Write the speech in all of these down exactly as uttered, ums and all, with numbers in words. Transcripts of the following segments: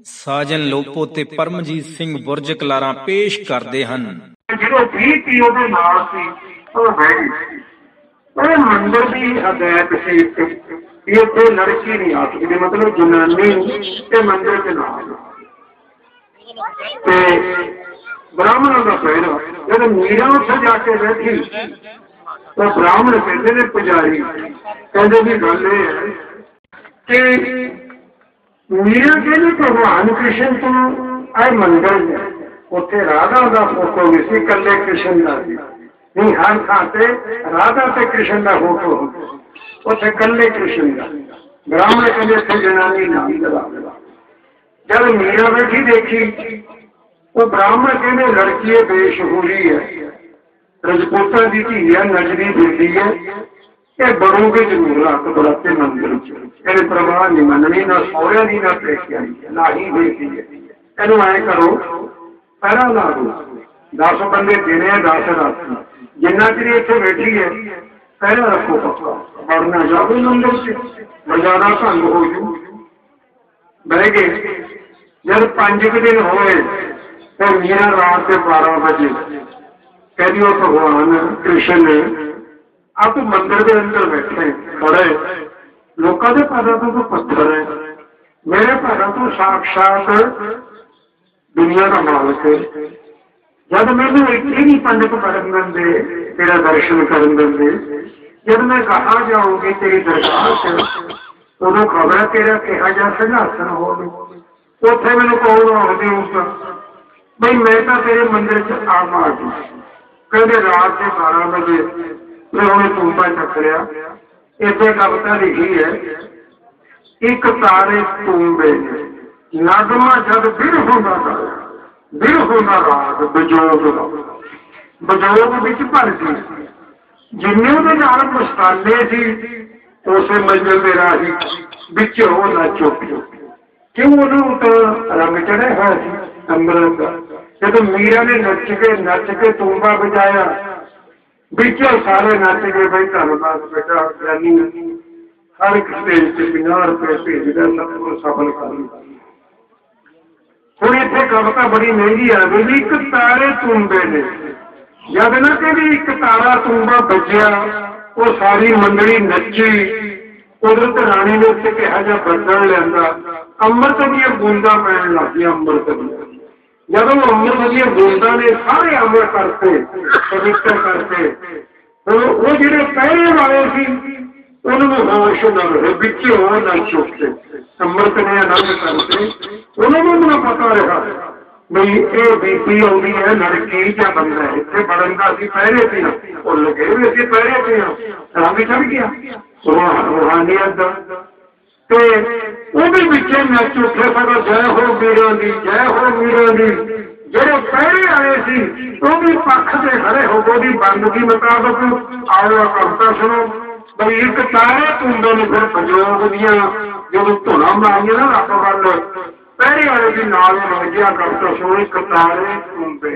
साजन लोपो ते परमजीत सिंह बुरज कलारा पेश करते हैं। जो भी थी ਉਹਦੇ ਨਾਲ ਸੀ ਉਹ ਬਹਿ ਗਈ। ਉਹ ਮੰਦਰ ਦੀ ਹਦਾਇਤ ਸੀ ਇਹ ਕੋਈ ਲੜਕੀ ਨਹੀਂ ਆ ਸਕਦੀ, मतलब जनानी ਤੇ ਮੰਦਰ ਦੇ ਨਾਲ। ਤੇ ब्राह्मणों का पहरा जब मीरा उत्थे जाके बैठी तो ब्राह्मण कहते ने पुजारी कहते भी गल ये है कि मीरा कहते भगवान कृष्ण तो आए मंदिर में उत्थे राधा का फोटो भी सी, कल्ले कृष्ण का नहीं, हर थां ते राधा ते कृष्ण का फोटो उत्थे कल्ले कृष्ण का। ब्राह्मण कहते इत्थे जनानी नाम लगा। जब मीरा बैठी देखी वो ब्राह्मण कहने लड़की बेशहूरी है, रजपूता की धी है, नजरी फिरती है, ये बड़ोगे जरूर रात बराते मंदिर च परवाह नहीं मननी, ना सौरिया की ना पेकिया की ना ही बेटी है। इनू ऐ करो पहरा ला दो, दस बंदे देने दस रात जिन्ना चीर इतने बैठी है पहरा रखो, पक्का वरना जाओ मंदिर से बजारा भंग हो जू। बह गए। जब पांच दिन होए तो मीरा रात के बारह बजे कहती वो भगवान कृष्ण आप मंदिर के अंदर बैठे खड़े, लोगों के पैरों तो पत्थर है, मेरे पैरों तो साक्षात दुनिया का मालिक है। जब मैंने इतने ही पंडित करन देंगे तेरा दर्शन करन देंगे, जब मैं कहा जाऊंगी तेरी दरगाह से उदो खबर तेरा कहा जा सिंहासन हो उथे मैंने कौन आखदी होगा बई मैं तो तेरे मंदिर च आम आ गई। कहते रात के बारह बजे मैं उन्हें तूंबा चक लिया, इतने कविता लिखी है एक तारे तूंबे नगमा जब बिरहों का गाया, बिरहों का राग बजोग बजोग बिच भर गई, जिन्ने उहदे नाल मस्ताने सी उसे मंजिल दे राही बिच हो ना चुप क्यों उन्होंने तो रंग चढ़े हुआ अमृत का। जब मीरा ने नच के नच के तूंबा बजाया बिचो सारे नच गए, भाई धनबाद बेटा ज्ञानी हर एक स्टेज से पचास रुपए भेजदा सबको सफल कर। हुण इत्थे कविता बड़ी महंगी आ गई, एक तारे तूंबे ने जब ना कहती एक तारा तूंबा बजया वो सारी मंडली नची, कुदरत राणी ने उत्ते किहा जा बदल लिया, अमृत दियां बूंदा पैण लग गई। अमृत जब अमृत दियां बूंदा ने सारे अमर करते पवित्र करते, वो जिहड़े पहले वाले सी उन्होंने होश न रहे बिच हो न चुपते, अमृत ने आनंद करते उन्होंने ना पता रहा बई ये बीबी आउंदी है लड़की या बंदा है, इत्थे बड़न दा असीं पहरे थे भुल गए भी असीं पहरे थे रंग चढ़ गया रूहानियत दा। ते वो भी बिचे नच उठे सगों जय हो मीरा दी, जय हो मीरा दी। जेड़े पहले आए सी वो भी पक्ष से खड़े हो गए बंदगी मुताबक आओ कविता सुनो बई एक तारे तूंबे ने फिर पंजोग दियां जो धुना बनाइया ना रब वाल पहले वाले भी नाल लग गया कविता सुनो एक तारे तूंबे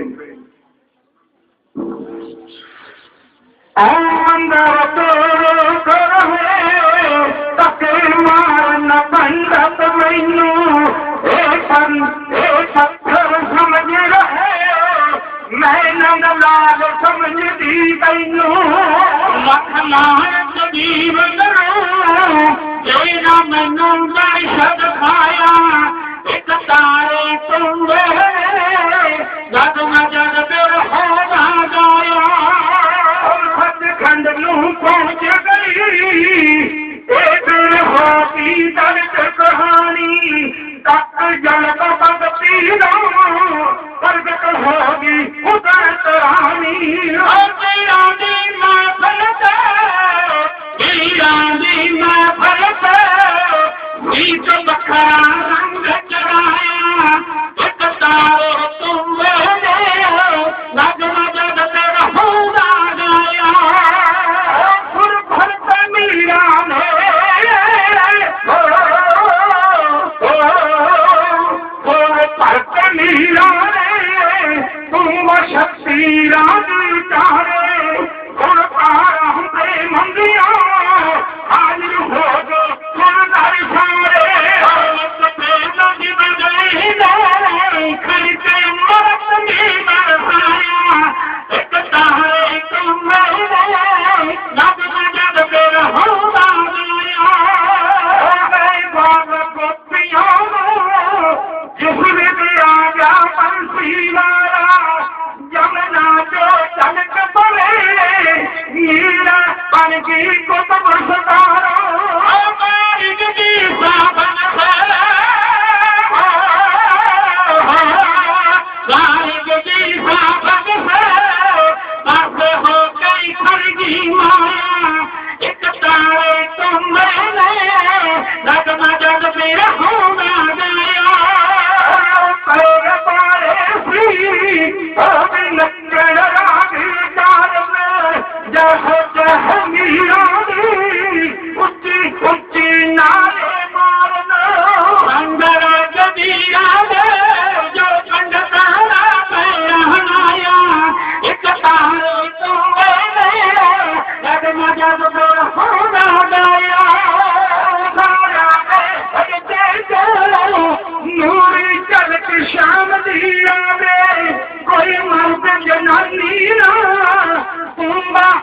मारना पंडत मैनू पत्थर समझ रहे मैं नंद लाल समझदी तैनू लख लाख जीव करो जेना मैनू दहशत खाया एक तारे तूंबे जद मैं जद फिर होगा गाया सचखंड नू पहुंच गई होगी दर्द कहानी तक जल भगती प्रगट होगी उदत रानी मैं फलत मैं फलत बीच बखरा रंग चढ़ाया एक तारे तूंबे नगमा जद तेरा होगा गाया सुर भरत मीरा ने मीरा रे तुम शक्ति राज चाहे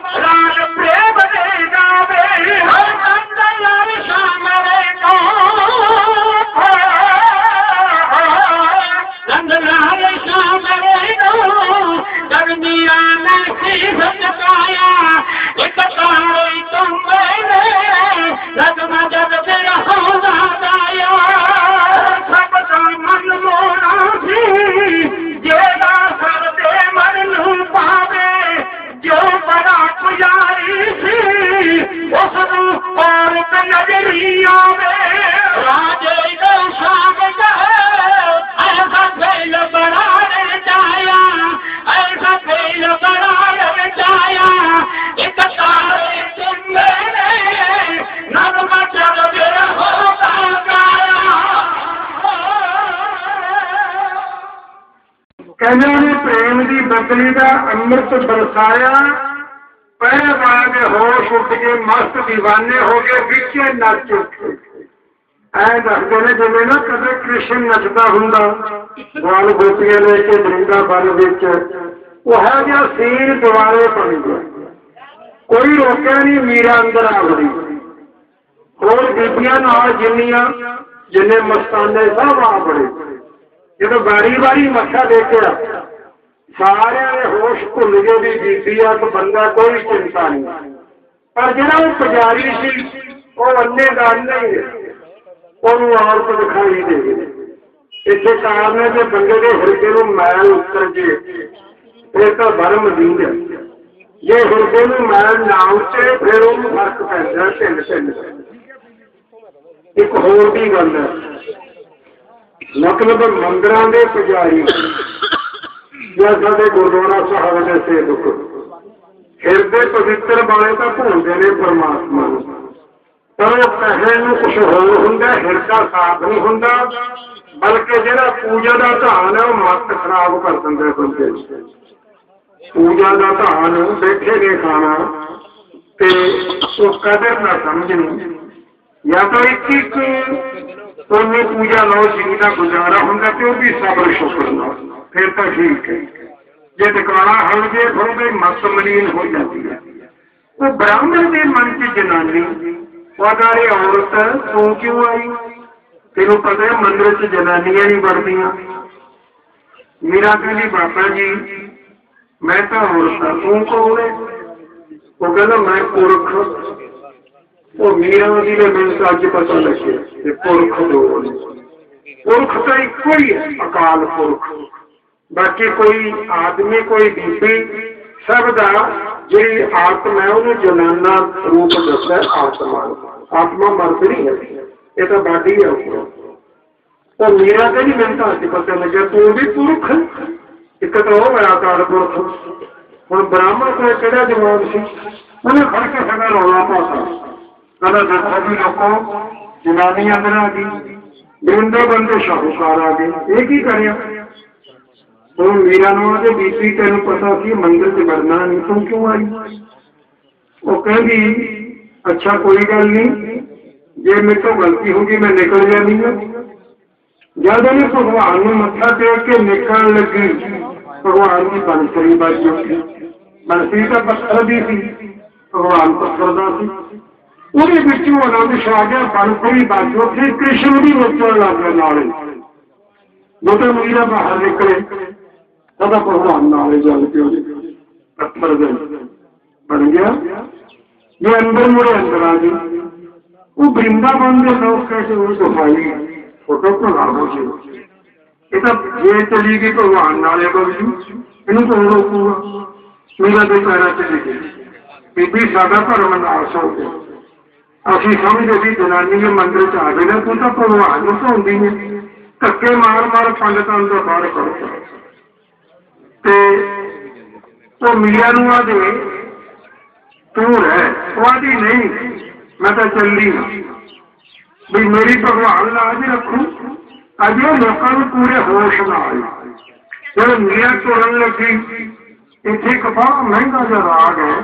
राज प्रेम दे जावे हर कंद यार शाम रे तो रंग लाल शाम रे तो गर्मिया में शीश झुकाया एक तारे तुम मैंने लगना जब तेरा होगा गाया सबका मन मोना सी जेदा सर दे मन नू पावे जो बड़ा पुजारी सी उसनू और नजरी आवे राजे दे शाम ऐसा फेल बड़ा रचाया ऐसा फेल बड़ा रचाया एक तारे तुम मैंने नगमा जब तेरा होगा गाया कहने ने प्रेम की बदली का अमृत बरसाया पहले बाग होश उठ के मस्त दीवाने हो गए बिचे नच उठे ऐ दसते ने जिम्मे ना कदे कृष्ण नचता हुंदा बाल गोपियां लेके वृंदावन विच वो है जिहा सीन दुआरे बन गया कोई रोकिया नहीं मीरा अंदर आ गई होर बीबियां नाल जिन्नियां जिन्ने मस्ताने सब आ बड़े जो बारी बारी मत्था देखिया सारे होश भुल गए भी बीबी आ तो बंदा कोई चिंता नहीं पर जो पुजारी सी वो अन्ने का अन्ना ही है औरत दिखाई दे इस कारण है कि बंदे के हिरदे में मैल उतर जे फिर तो भरम दींद जे हिरदे में मैल ना उतरे फिर वो फर्क पैदा ढिल ढिल एक होर भी गल है मतलब मंदिर के पुजारी या साडे गुरुद्वारा साहब के सेवक हिरदे पवित्र वाले तो भूलते ने परमात्मा पर वो कहने कुछ होर होंगे हिरदा साफ नहीं होंगे बल्कि जो पूजा का धान है वह मत खराब कर देंगे बंदे पूजा का धान बैठे ने खाना तो कदर ना समझनी या तो एक एक उन्हें पूजा लो जिंदा गुजारा होंगे तो भी सबर शुक्र लो फिर तो ठीक है जे टिकाणा हल गए फिर भी मत मलीन हो जाती है वो ब्राह्मण के मन की जनानी वादारे औरत तू क्यों आई तेन पता है मंदिर च जनानियां नहीं बढ़दियां मेरा कहली बाबा जी मैं तो औरत हाँ तू कौन है वो कहना मैं पुरख वो मीरा जी ने मैंने तो अज पता लगे पुरख दो पुरख तो एक ही है अकाल पुरख बाकी कोई आदमी कोई बीबी सब का जी आत्मा है उन्हें जनाना रूप दसता है आत्मा आत्मा मर्द नहीं है ये तो बाडी है वो मीरा का जी मैंने तो अज पता लगे तू भी पुरख एक तो वो मेरा अकाल पुरख हम ब्राह्मण को केड़ा जवाब सी उन्हें फड़ के सगा रौला पाता कहना देखो भी लोगों जनानी अंदर आ गई बृंदा बंदे शाहूकार आ गए ये की कर तो मीरा ने बीबी तेन पता कि मंदिर से बढ़ना नहीं तुम क्यों आई वो कहती अच्छा कोई गल नहीं जे मेरे तो गलती होगी मैं निकल जानी है जब उन्हें भगवान ने मत्था टेक के निकल लगी भगवान की बंसरी बज उठी बंसरी का पत्थर भी थी भगवान पत्थर का सी ਉਹਦੇ ਵਿੱਚੋਂ ਆਨੰਦ ਛਾ ਗਿਆ ਬਨਸਰੀ ਵੱਜ ਉੱਥੇ ਕ੍ਰਿਸ਼ਨ ਵੀ ਨੱਚਣ ਲੱਗ ਗਿਆ ਨਾਲੇ ਜਦੋਂ ਮੀਰਾ ਬਾਹਰ ਨਿਕਲੇ ਉਹਦਾ ਭਗਵਾਨ ਨਾਲੇ ਜਲ ਕੇ ਉਹਦੇ ਪੱਥਰ ਦੇ ਬਣ ਗਿਆ ਜੇ ਅੰਦਰ ਮੁੜੇ ਅੰਦਰ ਆ ਗਈ ਉਹ ਬ੍ਰਿੰਦਾਵਨ ਦੇ ਲੋਕ ਕਹਿੰਦੇ ਉਹ ਸਫਾਈ ਫੋਟੋ ਬਣਾ ਲਓ ਜੀ ਇਹ ਤਾਂ ਜੇ ਚਲੀ ਗਈ ਭਗਵਾਨ ਨਾਲੇ ਕੋਲ ਇਹਨੂੰ ਤਾਂ ਰੋਕੂਗਾ ਮੀਰਾ ਦੇ ਪੈਰਾਂ ਤੇ ਲਿਖੇ ਬੀਬੀ ਸਾਡਾ ਧਰਮ ਨਾਸ ਹੋ ਗਿਆ ਅਸੀਂ ਸਮਝਦੇ ਵੀ ਜਨਾਨੀ ਦੇ ਮੰਦਿਰ ਚ ਆ ਗਏ ਨਾ ਤੂੰ ਤਾਂ ਭਗਵਾਨ ਨੂੰ ਧੋਂਦੀ ਨਹੀਂ ਧੱਕੇ ਮਾਰ ਮਾਰ ਪੰਡਤਾਂ ਨੂੰ ਬਾਹਰ ਕਰਦਾ ਤੇ ਉਹ ਮੀਆਂ ਨੂੰ ਆ ਦੇ ਤੂੰ ਰਹਿ ਉਹ ਆਦੀ ਨਹੀਂ ਮੈਂ ਤਾਂ ਚੱਲੀ ਵੀ ਮੇਰੀ ਭਗਵਾਨ ਲਾਜ ਰੱਖੂ ਅੱਜ ਇਹ ਲੋਕਾਂ ਨੂੰ ਪੂਰੇ ਹੋਸ਼ ਨਾਲ ਜਦੋਂ ਮੀਆਂ ਤੋੜਨ ਲੱਗੀ ਇੱਥੇ ਇੱਕ ਬਹੁਤ ਮਹਿੰਗਾ ਜਿਹਾ ਰਾਗ ਹੈ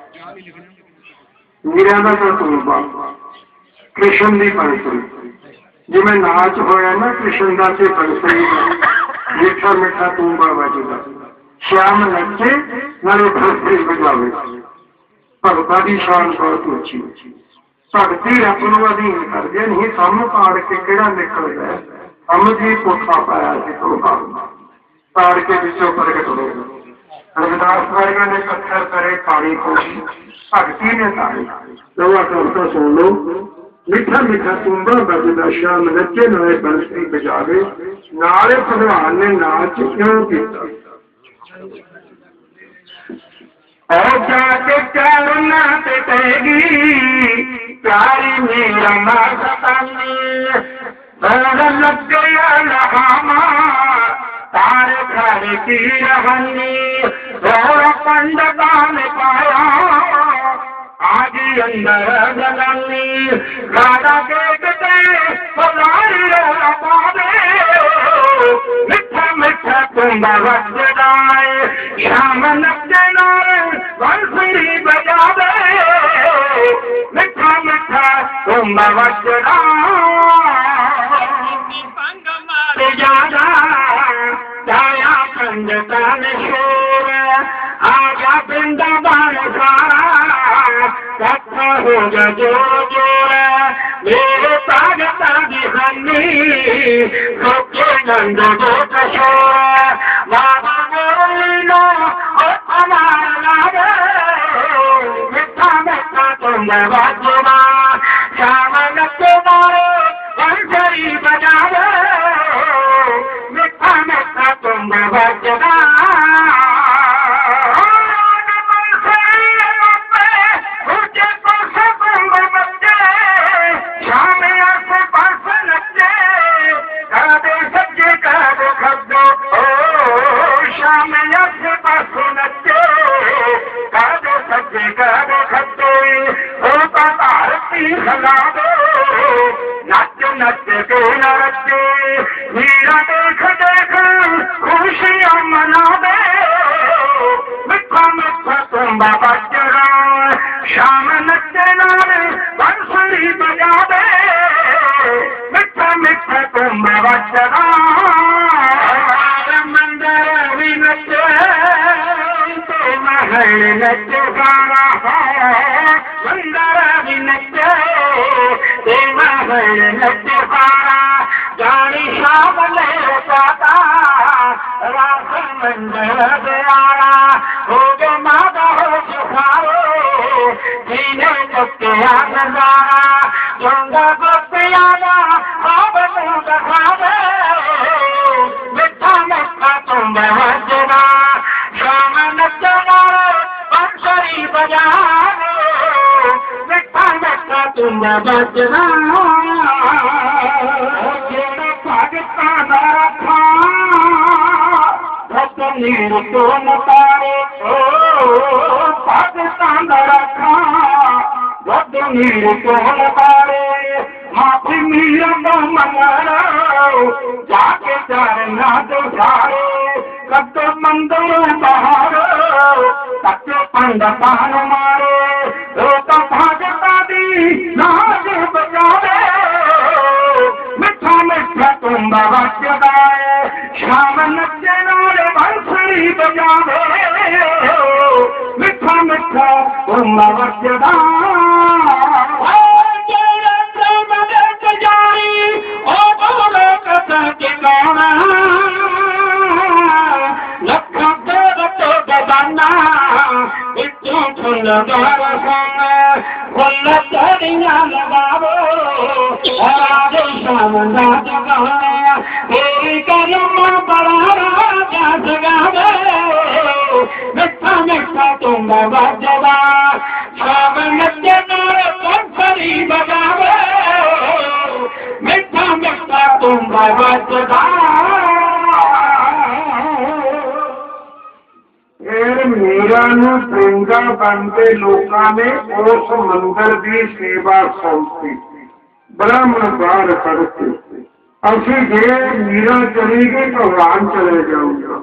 मीरा का तो तुलबा कृष्ण की पंसरी जिमें नाच होया ना कृष्ण का से पंसरी मीठा मीठा तूंबा बजदा श्याम नचे नाले पंसरी बजावे भगता की शान बहुत ऊंची ऊंची भगती रब नूं अधीन करदे नहीं सामू पाड़ के किहड़ा निकलदा है समझ ही कोठा पाया जिसों पाड़ के विचों प्रगट हो रविदास वर्गा ने पत्थर करे पानी को भगती ने तारी लोहा कविता सुन लो मिठा मिठा तुम्बा बजदा शाम नचे नाले बंसरी बजावे नाले भगवान ने नाच क्यों किया और जाके चलना पिटेगी प्यारी मेरा मातानी और लग गया लहामा तारे घर की रहनी और पंडता ने पाया आज अंदर जगनी राधा देखते पलारी रोला पावे मिठा मिठा तुम्बा बजदाए शाम नचना बंसुरी बजावे मिठा मिठा तुम्बा बजदा ज्यादा जाया पंडता ने शोर आजा वृंदावन सारा कथा होगा जोर जोर मेरे पागता की हनी सोचे नंद को कशोर बाबा बोलो और हमारा मिठा मिठा तुम बजना श्याम नचना बंसरी बजावे मिठा मिठा तुम बजना नच नच के नचे हीरा देख देख खुशियां मना दे मिठा मिठा तुम्बा बजरा शाम नचे नारे बंसुरी बजा दे मिठा मिठा तुम्बा बजरा मंदिर भी नचे तो महल नचे गाना मंदिर भी नचे नचे पारा जानी शाम ले पाता रास मंदिर दयाला हो गए माता हो सुखारो जीने चुके नजारा चंगा गोपियाला अब मुँह दिखावे मिठा मिठा तुम बजना शाम नचना बंसरी बजावे मिठा मिठा तुम बजना पाकिस्तान रखा नीर तो नतारे ओ पाकिस्तान रखा नीर तो नतारे माफी मीर मंगरा जाके चरना दुधारे कद मंदिर बहार कच्चे पंडतान मारे तो भागता दी नाच बजावे मिठा मिठा तुम्बा बजदाए शाम नचे नारे बंसुरी बजावे मिठा मिठा तुम्बा बजदा लगावो तेरी कलम बड़ा जगावे मिठा मिठा तुम बजदा शाम नचे नारे बंसरी बजावे मिठा मिठा तुम बजदा मीरा पिंगा बनते लोगों ने उस मंदिर की सेवा सौंपी ब्राह्मण बाहर करते असी जे मीरा चली गई भगवान चले जाऊंगा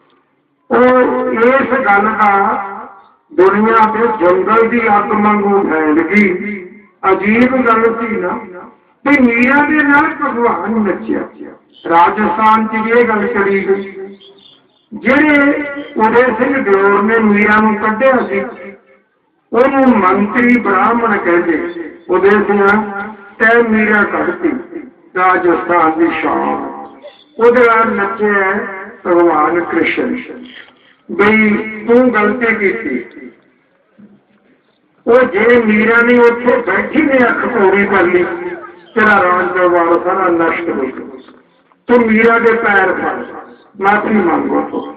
इस गल का दुनिया के जंगल की अग वांगू फैल गई अजीब गल थी ना कि मीरा के नाल भगवान नचिया राजस्थान की यह गल चली गई जेड़े उदय सिंह दिओर ने मीरा नूं कढ़िया सी ਉਹਨੂੰ ਮੰਤਰੀ ਬ੍ਰਾਹਮਣ ਕਹਿੰਦੇ। ਉਹਦੇ ਦੀਆਂ ਤੈ ਮੀਰਾ ਕੱਢਤੀ ਰਾਜਸਥਾਨ ਦੀ ਸ਼ਾਨ। ਉਹਦੇ ਨਾਲ ਨੱਚਿਆ ਭਗਵਾਨ ਕ੍ਰਿਸ਼ਨ ਬਈ ਤੂੰ ਗਲਤੀ ਕੀਤੀ। ਉਹ ਜੇ ਮੀਰਾ ਨੇ ਉੱਥੇ ਬੈਠੀ ਨੇ ਅੱਖ ਪੂਰੀ ਕਰ ਲਈ, ਤੇਰਾ ਰਾਜ ਦਰਬਾਰ ਸਾਰਾ ਨਸ਼ਟ ਹੋ ਗਿਆ। ਤੂੰ ਮੀਰਾ ਦੇ ਪੈਰ ਫੜ, ਮਾਫੀ ਮੰਗੋ।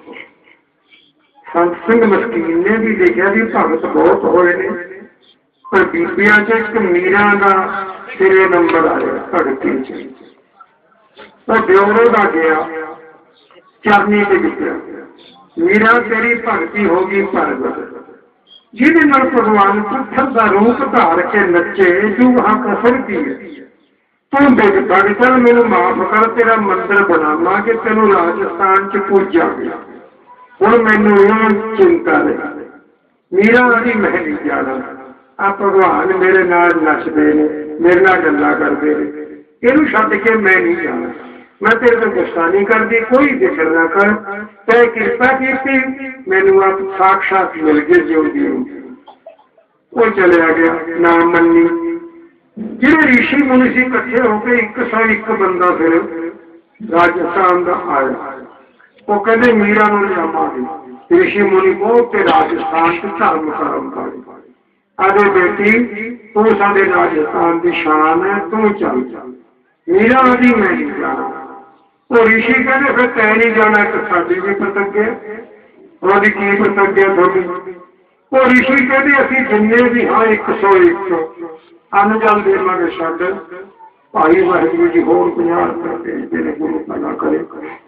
ਸੰਤ ਸਿੰਘ ਮਸਕੀਨ ਨੇ ਵੀ ਦੇਖਿਆ ਵੀ ਭਗਤ ਬਹੁਤ ਹੋਏ ਨੇ, ਪਰ ਬੀਬੀਆਂ ਚ ਇੱਕ ਮੀਰਾ ਦਾ ਸਿਰੇ ਨੰਬਰ ਆਇਆ ਭਗਤੀ ਚ। ਉਹ ਦਿਓਰੋ ਦਾ ਗਿਆ, ਚਰਨੀ ਤੇ ਡਿੱਗਿਆ। ਮੀਰਾ ਤੇਰੀ ਭਗਤੀ ਹੋ ਗਈ ਪ੍ਰਗਟ, ਜਿਹਦੇ ਨਾਲ ਭਗਵਾਨ ਪੁੱਤਰ ਦਾ ਰੂਪ ਧਾਰ ਕੇ ਨੱਚੇ। ਜੂਹਾ ਕਸਰ ਕੀ ਹੈ, ਤੂੰ ਦੇਖ ਭਗਤਾ ਮੈਨੂੰ ਮਾਫ ਕਰ, ਤੇਰਾ ਮੰਦਿਰ ਬਣਾਵਾਂ ਕਿ ਤੈਨੂੰ ਰਾਜਸਥਾਨ ਚ ਪੂਜਾਂਗੇ। ਹੁਣ ਮੈਨੂੰ ਇਹ ਚਿੰਤਾ ਨਹੀਂ, ਮੀਰਾ ਆਦੀ ਮੈਂ ਨਹੀਂ ਜਾਣਾ। ਆ ਭਗਵਾਨ ਮੇਰੇ ਨਾਲ ਨੱਚਦੇ ਨੇ, ਮੇਰੇ ਨਾਲ ਗੱਲਾਂ ਕਰਦੇ ਨੇ, ਇਹਨੂੰ ਛੱਡ ਕੇ ਮੈਂ ਨਹੀਂ ਜਾਣਾ। ਮੈਂ ਤੇਰੇ ਤੋਂ ਗੁੱਸਾ ਨਹੀਂ ਕਰਦੀ, ਕੋਈ ਜ਼ਿਕਰ ਨਾ ਕਰ। ਤੈਂ ਕਿਰਪਾ ਕੀਤੀ, ਮੈਨੂੰ ਆਪ ਸਾਖਸ਼ਾਤ ਮਿਲ ਗਏ ਜਿਉਂਦੀ ਨੂੰ। ਉਹ ਚਲਿਆ ਗਿਆ, ਨਾ ਮੰਨੀ। ਜਿਹੜੇ ਰਿਸ਼ੀ ਮੁਨੀ ਸੀ ਇਕੱਠੇ ਹੋ ਕੇ ਇੱਕ ਸੌ ਇੱਕ ਬੰਦਾ ਫਿਰ ਰਾਜਸਥਾਨ ਦਾ ਆਇਆ। ਉਹ ਕਹਿੰਦੇ ਮੀਰਾ ਨੂੰ ਲਿਆਵਾਂਗੇ। ਰਿਸ਼ੀ ਮੁਨੀ ਬਹੁਤ ਤੇ ਰਾਜਸਥਾਨ ਚ ਧਰਮ ਕਰਮ ਪਾਏ। ਆਦੇ ਬੇਟੀ ਤੂੰ ਸਾਡੇ ਰਾਜਸਥਾਨ ਦੀ ਸ਼ਾਨ ਹੈ, ਤੂੰ ਚੱਲ ਚੱਲ। ਮੀਰਾ ਆਦੀ ਮੈਂ ਨਹੀਂ ਜਾਣਾ। ਉਹ ਰਿਸ਼ੀ ਕਹਿੰਦੇ ਫਿਰ ਤੈਂ ਨਹੀਂ ਜਾਣਾ, ਇੱਕ ਸਾਡੀ ਵੀ ਪ੍ਰਤੱਗਿਆ। ਉਹਦੀ ਕੀ ਪ੍ਰਤੱਗਿਆ ਤੁਹਾਡੀ? ਉਹ ਰਿਸ਼ੀ ਕਹਿੰਦੇ ਅਸੀਂ ਜਿੰਨੇ ਵੀ ਹਾਂ ਇੱਕ ਸੌ ਇੱਕ ਅੰਨ ਜਲ ਦੇਵਾਂਗੇ ਛੱਡ। ਭਾਈ ਵਾਹਿਗੁਰੂ ਜੀ ਹੋਰ ਪੰਜਾਹ ਰੁਪਏ ਭੇਜਦੇ ਨੇ, ਗੁਰੂ ਭਲਾ ਕਰੇ।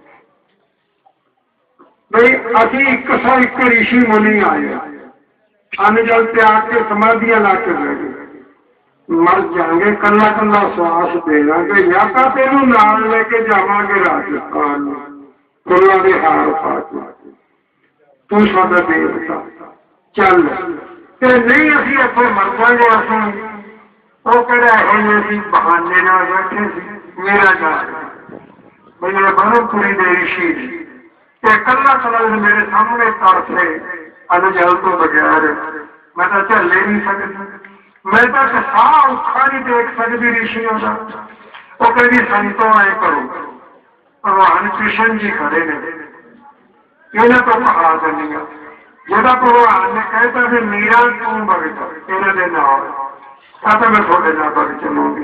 ਬਈ ਅਸੀਂ ਇੱਕ ਸੌ ਇੱਕ ਰਿਸ਼ੀ ਮੁਨੀ ਆਏ, ਅੰਨ ਜਲ ਤਿਆਗ ਕੇ ਸਮਾਧੀਆਂ ਲਾ ਕੇ ਬਹਿ ਗਏ। ਮਰ ਜਾਵਾਂਗੇ, ਕੱਲਾ ਕੱਲਾ ਸਵਾਸ ਦੇ ਦਾਂਗੇ, ਜਾਂ ਤਾਂ ਤੈਨੂੰ ਨਾਲ ਲੈ ਕੇ ਜਾਵਾਂਗੇ ਰਾਜਸਥਾਨ ਨੂੰ ਫੁੱਲਾਂ ਦੇ ਹਾਰ ਪਾ ਕੇ। ਤੂੰ ਸਾਡਾ ਦੇਵਤਾ ਚੱਲ, ਤੇ ਨਹੀਂ ਅਸੀਂ ਇੱਥੇ ਮਰ ਜਾਵਾਂਗੇ। ਅਸੀਂ ਉਹ ਕਿਹੜਾ ਇਹ ਅਸੀਂ ਬਹਾਨੇ ਨਾਲ ਬੈਠੇ ਸੀ। ਮੇਰਾ ਜਾ ਮੇਰੇ ਬਰਮਪੁਰੀ ਦੇ ਰਿਸ਼ੀ ਤੇ ਕੱਲਾ ਕੱਲਾ ਮੇਰੇ ਸਾਹਮਣੇ ਤਰਸੇ ਅੰਨ ਜਲ ਤੋਂ ਬਗੈਰ। ਮੈਂ ਤਾਂ ਝੱਲੇ ਨਹੀਂ ਸਕਦੀ, ਮੈਂ ਤਾਂ ਸਾਹ ਔਖਾ ਨਹੀਂ ਦੇਖ ਸਕਦੀ ਰਿਸ਼ੀਆਂ ਦਾ। ਉਹ ਕਹਿੰਦੀ ਸੰਤੋਂ ਆਏ ਕਰੋ, ਭਗਵਾਨ ਕ੍ਰਿਸ਼ਨ ਜੀ ਖੜੇ ਨੇ, ਇਹਨਾਂ ਤੋਂ ਕਹਾ ਦਿੰਦੀਆਂ। ਜਿਹਦਾ ਭਗਵਾਨ ਨੇ ਕਹਿਤਾ ਵੀ ਮੀਰਾ ਤੂੰ ਭਗਤ ਇਹਨਾਂ ਦੇ ਨਾਲ, ਤਾਂ ਤਾਂ ਮੈਂ ਤੁਹਾਡੇ ਨਾਲ ਬਗ ਚੱਲੂਗੀ।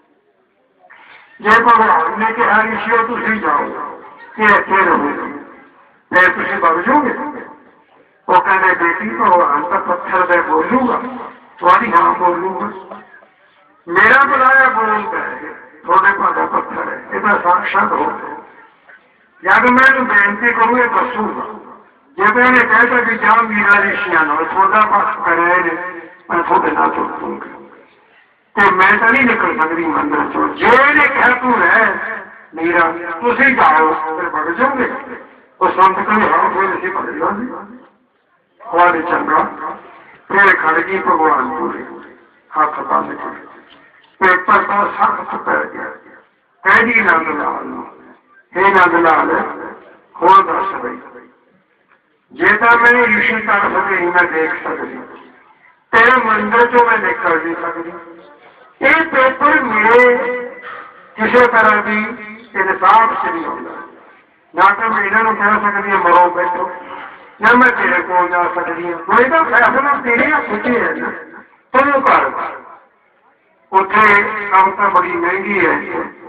ਜੇ ਭਗਵਾਨ ਨੇ ਕਿਹਾ ਰਿਸ਼ੀਓ ਤੁਸੀਂ ਜਾਓ ਕਿ ਇੱਥੇ ਰਹੋ, ਫਿਰ ਤੁਸੀਂ ਬਗ ਜਾਓਗੇ। ਉਹ ਕਹਿੰਦੇ ਬੇਟੀ ਭਗਵਾਨ ਤਾਂ ਪੱਥਰ ਦੇ ਬੋਲੂਗਾ, ਤੁਹਾਡੀ ਹਾਂ ਬੋਲੂਗਾ। ਮੇਰਾ ਬੁਲਾਇਆ ਬੋਲਦਾ ਹੈ, ਤੁਹਾਡੇ ਭਾਗਾ ਪੱਥਰ ਹੈ, ਇਹਦਾ ਸਾਖਸ਼ਾਤ ਹੋ ਗਿਆ। ਜਦ ਮੈਂ ਇਹਨੂੰ ਬੇਨਤੀ ਕਰੂੰ ਇਹ ਦੱਸੂਗਾ। ਜੇ ਮੈਂ ਇਹਨੇ ਕਹਿਤਾ ਵੀ ਜਾ ਮੀਰਾ ਰਿਸ਼ੀਆਂ ਨਾਲ ਤੁਹਾਡਾ ਪੱਖ ਕਰਿਆ ਨੇ, ਮੈਂ ਤੁਹਾਡੇ ਨਾਲ ਤੁਰ ਦੂੰਗੀ। ਤੇ ਮੈਂ ਤਾਂ ਨਹੀਂ ਨਿਕਲ ਸਕਦੀ ਮੰਦਰ ਚੋਂ। ਜੇ ਇਹਨੇ ਕਿਹਾ ਤੂੰ ਰਹਿ ਮੀਰਾ ਤੁਸੀਂ ਜਾਓ, ਫਿਰ ਵਗ ਜਾਓਗੇ। ਉਹ ਸੰਤ ਕਹਿੰਦੇ ਹਾਂ ਫਿਰ ਅਸੀਂ ਵਗ ਜਾਵਾਂਗੇ। ਤੁਹਾਡੇ ਚੰਗਾ ਫਿਰ ਖੜ ਗਈ ਭਗਵਾਨ ਪੂਰੇ ਹੱਥ ਬੰਨ ਕੇ। ਪੇਪਰ ਤਾਂ ਸਖਤ ਪੈ ਗਿਆ। ਕਹਿੰਦੀ ਨੰਦ ਲਾਲ ਨੂੰ, ਇਹ ਨੰਦ ਲਾਲ ਹੋਰ ਦੱਸ ਬਈ, ਜੇ ਤਾਂ ਮੈਂ ਰਿਸ਼ੀ ਕਰ ਸਕੇ ਮੈਂ ਦੇਖ ਸਕਦੀ, ਤੇਰੇ ਮੰਦਰ ਚੋਂ ਮੈਂ ਨਿਕਲ ਨਹੀਂ ਸਕਦੀ। ਇਹ ਪੇਪਰ ਮੇਰੇ ਕਿਸੇ ਤਰ੍ਹਾਂ ਦੀ ਇਨਸਾਫ ਚ ਨਹੀਂ ਆਉਂਦਾ। ਨਾ ਤਾਂ ਮੈਂ ਇਹਨਾਂ ਨੂੰ ਕਹਿ ਸਕਦੀ ਹਾਂ ਮਰੋ ਬੈਠੋ, ਨਾ ਮੈਂ ਤੇਰੇ ਕੋਲ ਜਾ ਸਕਦੀ ਹਾਂ। ਹੁਣ ਇਹਦਾ ਫੈਸਲਾ ਤੇਰੇ ਹੱਥ ਚ ਹੈ ਨਾ, ਤੈਨੂੰ ਕਰ। ਉੱਥੇ ਕੰਮ ਤਾਂ ਬੜੀ ਮਹਿੰਗੀ ਹੈ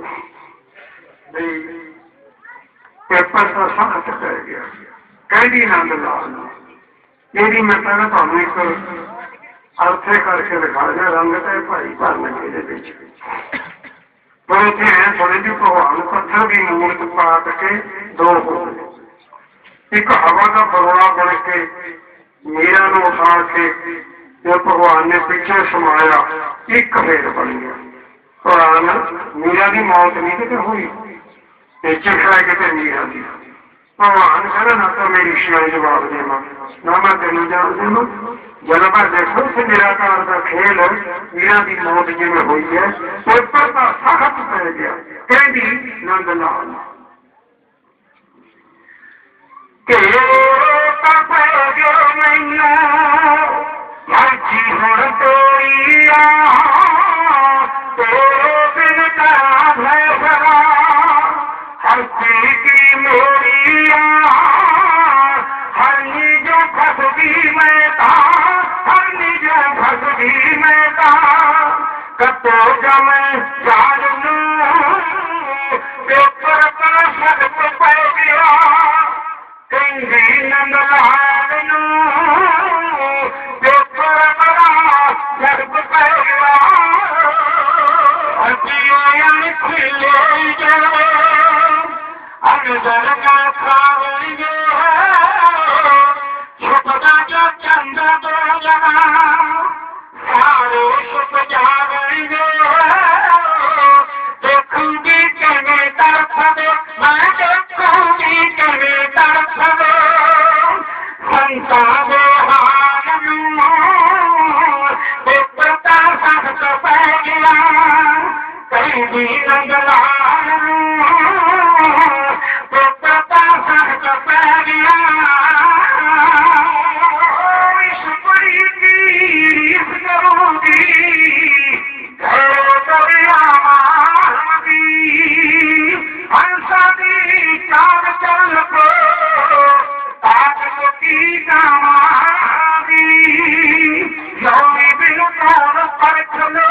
ਬਈ, ਪੇਪਰ ਤਾਂ ਸਖਤ ਪੈ ਗਿਆ। ਕਹਿੰਦੀ ਨੰਦ ਲਾਲ ਇਹਦੀ ਮੈਂ ਪਹਿਲਾਂ ਤੁਹਾਨੂੰ ਇੱਕ ਅਰਥੇ ਕਰਕੇ ਦਿਖਾ ਦਿਆਂ। ਰੰਗ ਤੇ ਭਾਈ ਭਰਨਗੇ ਇਹਦੇ ਵਿੱਚ, ਪਰ ਉੱਥੇ ਐ ਥੋੜੇ ਜਿਹੇ ਭਗਵਾਨ ਪੱਥਰ ਦੀ ਮੂਰਤ ਪਾਟ ਕੇ ਦੋ ਹੋ ਗਏ। ਇੱਕ ਹਵਾ ਦਾ ਬਰੋਲਾ ਬਣ ਕੇ ਮੀਰਾ ਨੂੰ ਉਠਾ ਕੇ ਜੋ ਭਗਵਾਨ ਨੇ ਪਿੱਛੇ ਸਮਾਇਆ, ਇੱਕ ਫੇਰ ਬਣ ਗਿਆ। ਭਗਵਾਨ ਮੀਰਾ ਦੀ ਮੌਤ ਨਹੀਂ ਕਿਤੇ ਹੋਈ, ਤੇ ਚਿਖਾ ਕਿਤੇ ਮੀਰਾ ਦੀ। ਭਗਵਾਨ ਕਹਿੰਦਾ ਨਾ ਤਾਂ ਮੈਂ ਰਿਸ਼ੀਆਂ ਨੂੰ ਜਵਾਬ ਦੇਵਾਂ, ਨਾ ਮੈਂ ਤੈਨੂੰ ਜਵਾਬ ਦੇਵਾਂ। ਜਦੋਂ ਮੈਂ ਦੇਖੋ ਕਿ ਨਿਰਾਕਾਰ ਦਾ ਖੇਲ ਮੀਰਾ ਦੀ ਮੌਤ ਜਿਵੇਂ ਹੋਈ ਹੈ, ਪੇਪਰ ਤਾਂ ਸਖਤ ਪੈ ਗਿਆ। ਕਹਿੰਦੀ ਨੰਦ ਲਾਲ ਕਿ ਤਾਂ ਪੈ ਗਿਆ ਮੈਨੂੰ जीवन तोड़िया तेरे बिन का भैसरा हंसी की मोरिया हरनी जो फसगी मैं था हरनी जो फसगी मैं था कतो जम जालू पेपर पर सड़क पै गया कंगी नंदलाल पेपर बड़ा सड़क पै गया अजिया खिले जाए अंदर का खावेंगे छुपना जो चंद दो जना सारे छुप जाएंगे देखूंगी तेरे तरफ मैं देखूंगी तेरे तरफ संता वो हाल पता सख्त पै गया कहीं भी नंदलाल पता सख्त पै गया इस बड़ी की करूंगी हंसी चार चल को ताकत की नामागी यौनी बिन कौन परख लो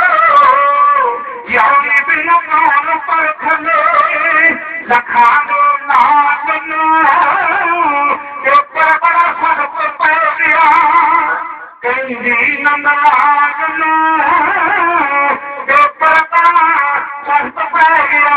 यौनी बिन कौन परख लो लखा दो नागनो पेपर बड़ा सड़क पै गया कहीं नंदलागनो पेपर बड़ा सड़क पै गया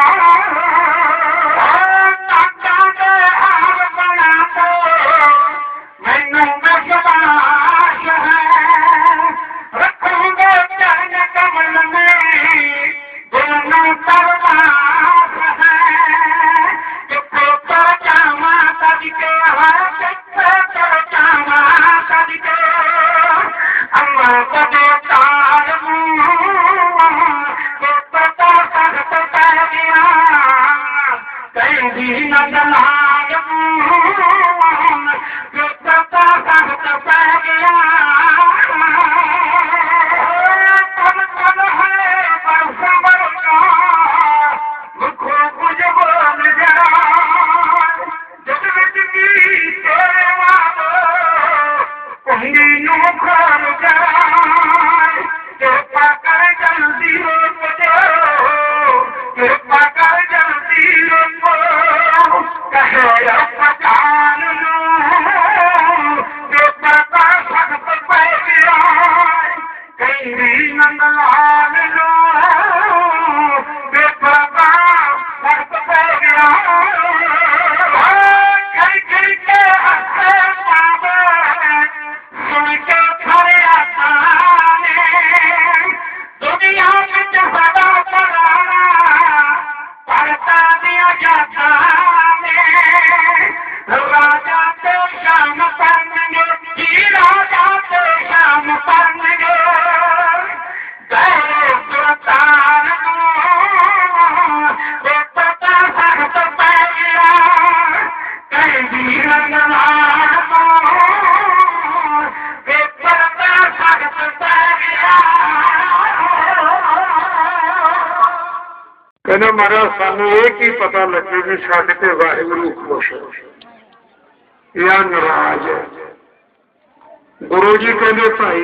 कहना महाराज सानू एक ही पता लगे भी साढ़े ते वाहिगुरू खुश है या नाराज है। गुरु जी कहते भाई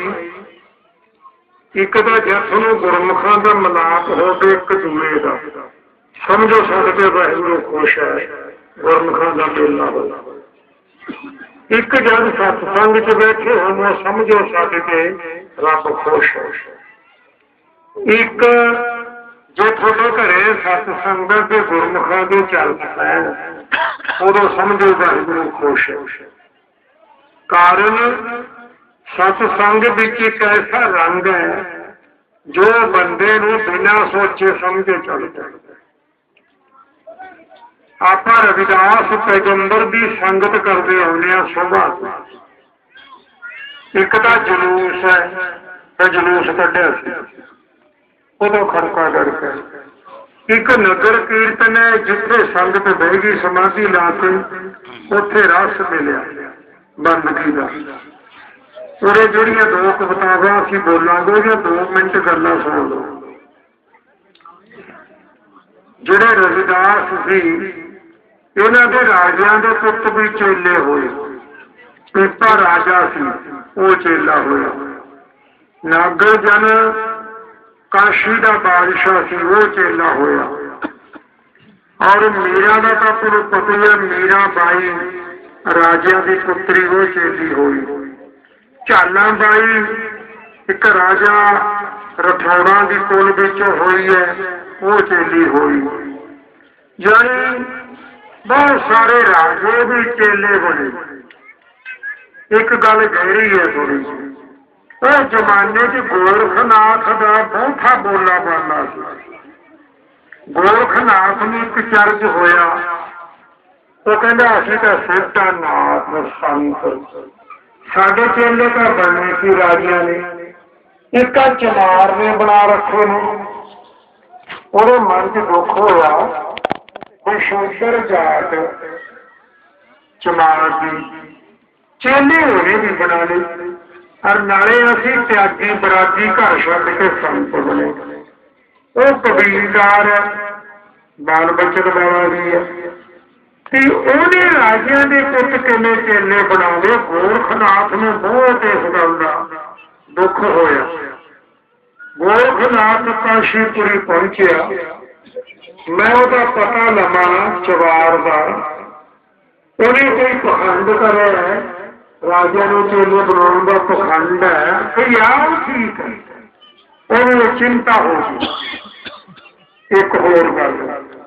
एक तो जैसे गुरमुखों का मिलाप हो गए एक दूए का समझो साढ़े ते वाहिगुरू खुश है गुरमुखों का मेला हो एक जब सत्संग च बैठे हो समझो साढ़े ते रब खुश है। एक जो थोड़े घरे सत्संग के गुरमुखों के चल पैन उदो समझो वाहिगुरू खुश है। कारण सत्संग विच एक ऐसा रंग है जो बंदे नूं बिना सोचे समझे चल जाता। आप रविदास पैगंबर की संगत करते आने सुबह एक तो जलूस है तो जलूस कढ़िया उदो खड़का करके एक नगर कीर्तन है जिथे संगत बहगी समाधि ला के उथे रस मिलिया बंदगी का ਉਹਦੇ ਜਿਹੜੀਆਂ ਦੋ ਕਵਿਤਾਵਾਂ ਅਸੀਂ ਬੋਲਾਂਗੇ ਉਹਦੀਆਂ ਦੋ ਮਿੰਟ ਗੱਲਾਂ ਸੁਣ ਲਓ। ਜਿਹੜੇ ਰਵਿਦਾਸ ਸੀ ਇਹਨਾਂ ਦੇ ਰਾਜਿਆਂ ਦੇ ਪੁੱਤ ਵੀ ਚੇਲੇ ਹੋਏ। ਪੀਪਾ ਰਾਜਾ ਸੀ, ਉਹ ਚੇਲਾ ਹੋਇਆ। ਨਾਗਰ ਜਨ ਕਾਸ਼ੀ ਦਾ ਬਾਦਸ਼ਾਹ ਸੀ, ਉਹ ਚੇਲਾ ਹੋਇਆ। ਔਰ ਮੀਰਾ ਦਾ ਤਾਂ ਤੁਹਾਨੂੰ ਪਤਾ ਹੀ ਹੈ, ਮੀਰਾ ਬਾਈ ਰਾਜਿਆਂ ਦੀ ਪੁੱਤਰੀ, ਉਹ ਚੇਲੀ ਹੋਈ। ਝਾਲਾਂ ਬਾਈ ਇੱਕ ਰਾਜਾ ਰਠੌੜਾਂ ਦੀ ਕੁਲ ਵਿੱਚ ਹੋਈ ਹੈ, ਉਹ ਚੇਲੀ ਹੋਈ। ਯਾਨੀ ਬਹੁਤ ਸਾਰੇ ਰਾਜੇ ਵੀ ਚੇਲੇ ਬਣੇ। ਇੱਕ ਗੱਲ ਗਹਿਰੀ ਹੈ ਥੋੜੀ, ਉਹ ਜ਼ਮਾਨੇ 'ਚ ਗੋਰਖਨਾਥ ਦਾ ਬਹੁਤਾ ਬੋਲਾ ਬਾਲਾ ਸੀ। ਗੋਰਖਨਾਥ ਨੂੰ ਇੱਕ ਚਰਜ ਹੋਇਆ, ਉਹ ਕਹਿੰਦਾ ਅਸੀਂ ਤਾਂ ਸਿੱਧਾ ਨਾਥ ਸੰਤ, ਸਾਡੇ ਚੇਲੇ ਤਾਂ ਬਣੇ ਸੀ ਰਾਜਿਆਂ ਨੇ, ਇੱਕ ਚਮਾਰ ਨੇ ਬਣਾ ਰੱਖੇ ਨੇ। ਉਹਦੇ ਮਨ 'ਚ ਦੁੱਖ ਹੋਇਆ, ਕੋਈ ਸ਼ੂਦਰ ਜਾਤ ਚਮਾਰ ਦੀ ਚੇਲੇ ਹੋਣੇ ਵੀ ਬਣਾ ਲਏ, ਔਰ ਨਾਲੇ ਅਸੀਂ ਤਿਆਗੀ ਬਰਾਦੀ ਘਰ ਛੱਡ ਕੇ ਸੰਤ ਬਣੇ। ਉਹ ਕਬੀਲਦਾਰ ਹੈ, ਬਾਲ ਬੱਚਤ ਵਾਲਾ ਵੀ ਹੈ, ਤੇ ਉਹਨੇ ਰਾਜਿਆਂ ਦੇ ਪੁੱਤ ਕਿਵੇਂ ਚੇਲੇ ਬਣਾਵੇ। ਗੋਰਖਨਾਥ ਨੂੰ ਬਹੁਤ ਇਸ ਗੱਲ ਦਾ ਦੁੱਖ ਹੋਇਆ। ਗੋਰਖਨਾਥ ਕਾਸ਼ੀਪੁਰੀ ਪਹੁੰਚਿਆ। ਮੈਂ ਉਹਦਾ ਪਤਾ ਲਵਾਂ ਚਵਾਰ ਦਾ, ਉਹਨੇ ਕੋਈ ਪਖੰਡ ਕਰਿਆ, ਰਾਜਿਆਂ ਨੂੰ ਚੇਲੇ ਬਣਾਉਣ ਦਾ ਪਖੰਡ ਹੈ ਕਿ ਯਾਰ ਠੀਕ ਹੈ, ਉਹਨੂੰ ਚਿੰਤਾ ਹੋ ਗਈ। ਇੱਕ ਹੋਰ ਗੱਲ,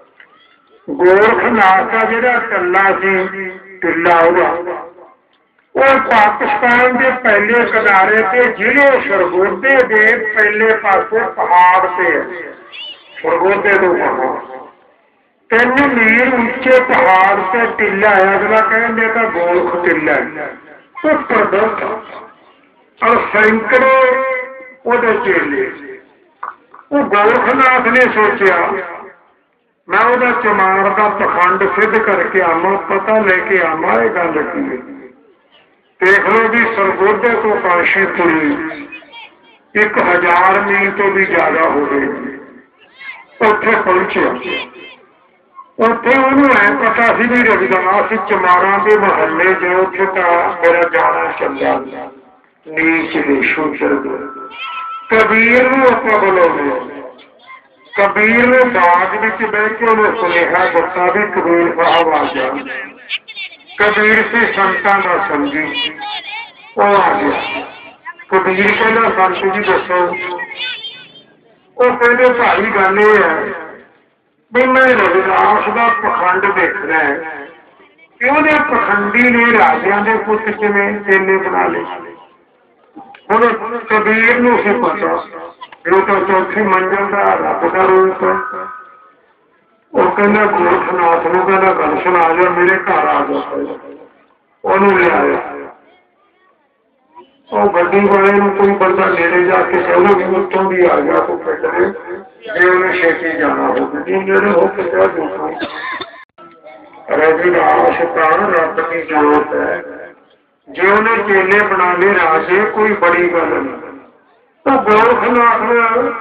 ਗੋਰਖਨਾਥ ਦਾ ਜਿਹੜਾ ਟੱਲਾ ਸੀ, ਟਿੱਲਾ ਉਹਦਾ, ਉਹ ਪਾਕਿਸਤਾਨ ਦੇ ਪਹਿਲੇ ਕਿਨਾਰੇ ਤੇ ਜਿਹੜੇ ਸਰਗੋਧੇ ਦੇ ਪਹਿਲੇ ਪਾਸੇ ਪਹਾੜ ਤੇ ਹੈ, ਸਰਗੋਧੇ ਤੋਂ ਪਹਾੜ ਤਿੰਨ ਮੀਲ ਉੱਚੇ ਪਹਾੜ ਤੇ ਟਿੱਲਾ ਹੈ। ਅਗਲਾ ਕਹਿੰਦੇ ਤਾਂ ਗੋਰਖ ਟਿੱਲਾ ਹੈ, ਉਹ ਪ੍ਰਬੰਧ ਔਰ ਸੈਂਕੜੇ ਉਹਦੇ ਚੇਲੇ। ਉਹ ਗੋਰਖਨਾਥ ਨੇ ਸੋਚਿਆ ਮੈਂ ਉਹਦਾ ਚਮਾਰ ਦਾ ਪਖੰਡ ਸਿੱਧ ਕਰਕੇ ਆਵਾਂ, ਪਤਾ ਲੈ ਕੇ ਆਵਾਂ ਇਹ ਗੱਲ ਕੀ ਹੈ। ਦੇਖ ਲਓ ਵੀ ਸਰਗੋਧੇ ਤੋਂ ਕਾਸ਼ੀਪੁਰੀ ਇੱਕ ਹਜ਼ਾਰ ਮੀਲ ਤੋਂ ਵੀ ਜ਼ਿਆਦਾ ਹੋਵੇ। ਉੱਥੇ ਪਹੁੰਚਿਆ, ਉੱਥੇ ਉਹਨੂੰ ਐ ਪਤਾ ਸੀ ਵੀ ਰਵਿਦਾਸ ਚਮਾਰਾਂ ਦੇ ਮਹੱਲੇ ਚ, ਉੱਥੇ ਤਾਂ ਮੇਰਾ ਜਾਣਾ ਚੱਲਿਆ ਨੀਚ ਦੇ ਸ਼ੂਦਰ ਦੇ। ਕਬੀਰ ਨੂੰ ਆਪਾਂ ਬੁਲਾਉਂਦੇ, ਕਬੀਰ ਨੇ ਬਾਗ ਵਿੱਚ ਬਹਿ ਕੇ ਉਹਨੂੰ ਸੁਨੇਹਾ ਦਿੱਤਾ ਵੀ ਕਬੀਰ ਸਾਹਿਬ ਆ ਗਿਆ। ਕਬੀਰ ਸੀ ਸੰਤਾਂ ਦਾ ਸੰਗੀ, ਉਹ ਆ ਗਿਆ। ਕਬੀਰ ਕਹਿੰਦਾ ਸੰਤ ਜੀ ਦੱਸੋ। ਉਹ ਕਹਿੰਦੇ ਭਾਈ ਗੱਲ ਇਹ ਹੈ ਵੀ ਮੈਂ ਰਵਿਦਾਸ ਦਾ ਪਖੰਡ ਦੇਖਣਾ ਹੈ ਕਿ ਉਹਦੇ ਪਖੰਡੀ ਨੇ ਰਾਜਿਆਂ ਦੇ ਪੁੱਤ ਕਿਵੇਂ ਚੇਲੇ ਬਣਾ ਲਏ। ਹੁਣ ਕਬੀਰ ਨੂੰ ਸੀ ਪਤਾ ਉਹ ਤਾਂ ਚੌਥੀ ਮੰਜ਼ਿਲ ਦਾ ਰੱਬ ਦਾ ਰੂਪ ਹੈ। ਉਹ ਕਹਿੰਦਾ ਗੋਰਖਨਾਥ ਨੂੰ ਕਹਿੰਦਾ ਗੱਲ ਸੁਣਾ ਜਾ, ਮੇਰੇ ਘਰ ਆ ਜਾ। ਉਹਨੂੰ ਲਿਆਇਆ। ਉਹ ਗੱਡੀ ਵਾਲੇ ਨੂੰ ਕੋਈ ਬੰਦਾ ਨੇੜੇ ਜਾ ਕੇ ਕਹਿੰਦਾ ਵੀ ਉੱਥੋਂ ਦੀ ਆ ਗਿਆ ਕੋਈ ਪਿੰਡ ਦੇ, ਜੇ ਉਹਨੇ ਛੇਤੀ ਜਾਣਾ ਹੋਵੇ। ਜੀ ਨੇੜੇ ਹੋ ਕੇ ਕਿਹਾ ਦੇਖੋ ਰਵਿਦਾਸ ਤਾਂ ਰੱਬ ਦੀ ਜੋਤ ਹੈ, ਜੇ ਉਹਨੇ ਚੇਲੇ ਬਣਾ ਲਏ ਰਾਜੇ ਕੋਈ ਬੜੀ ਗੱਲ ਨਹੀਂ। ਤਾਂ ਗੋਰਖਨਾਥ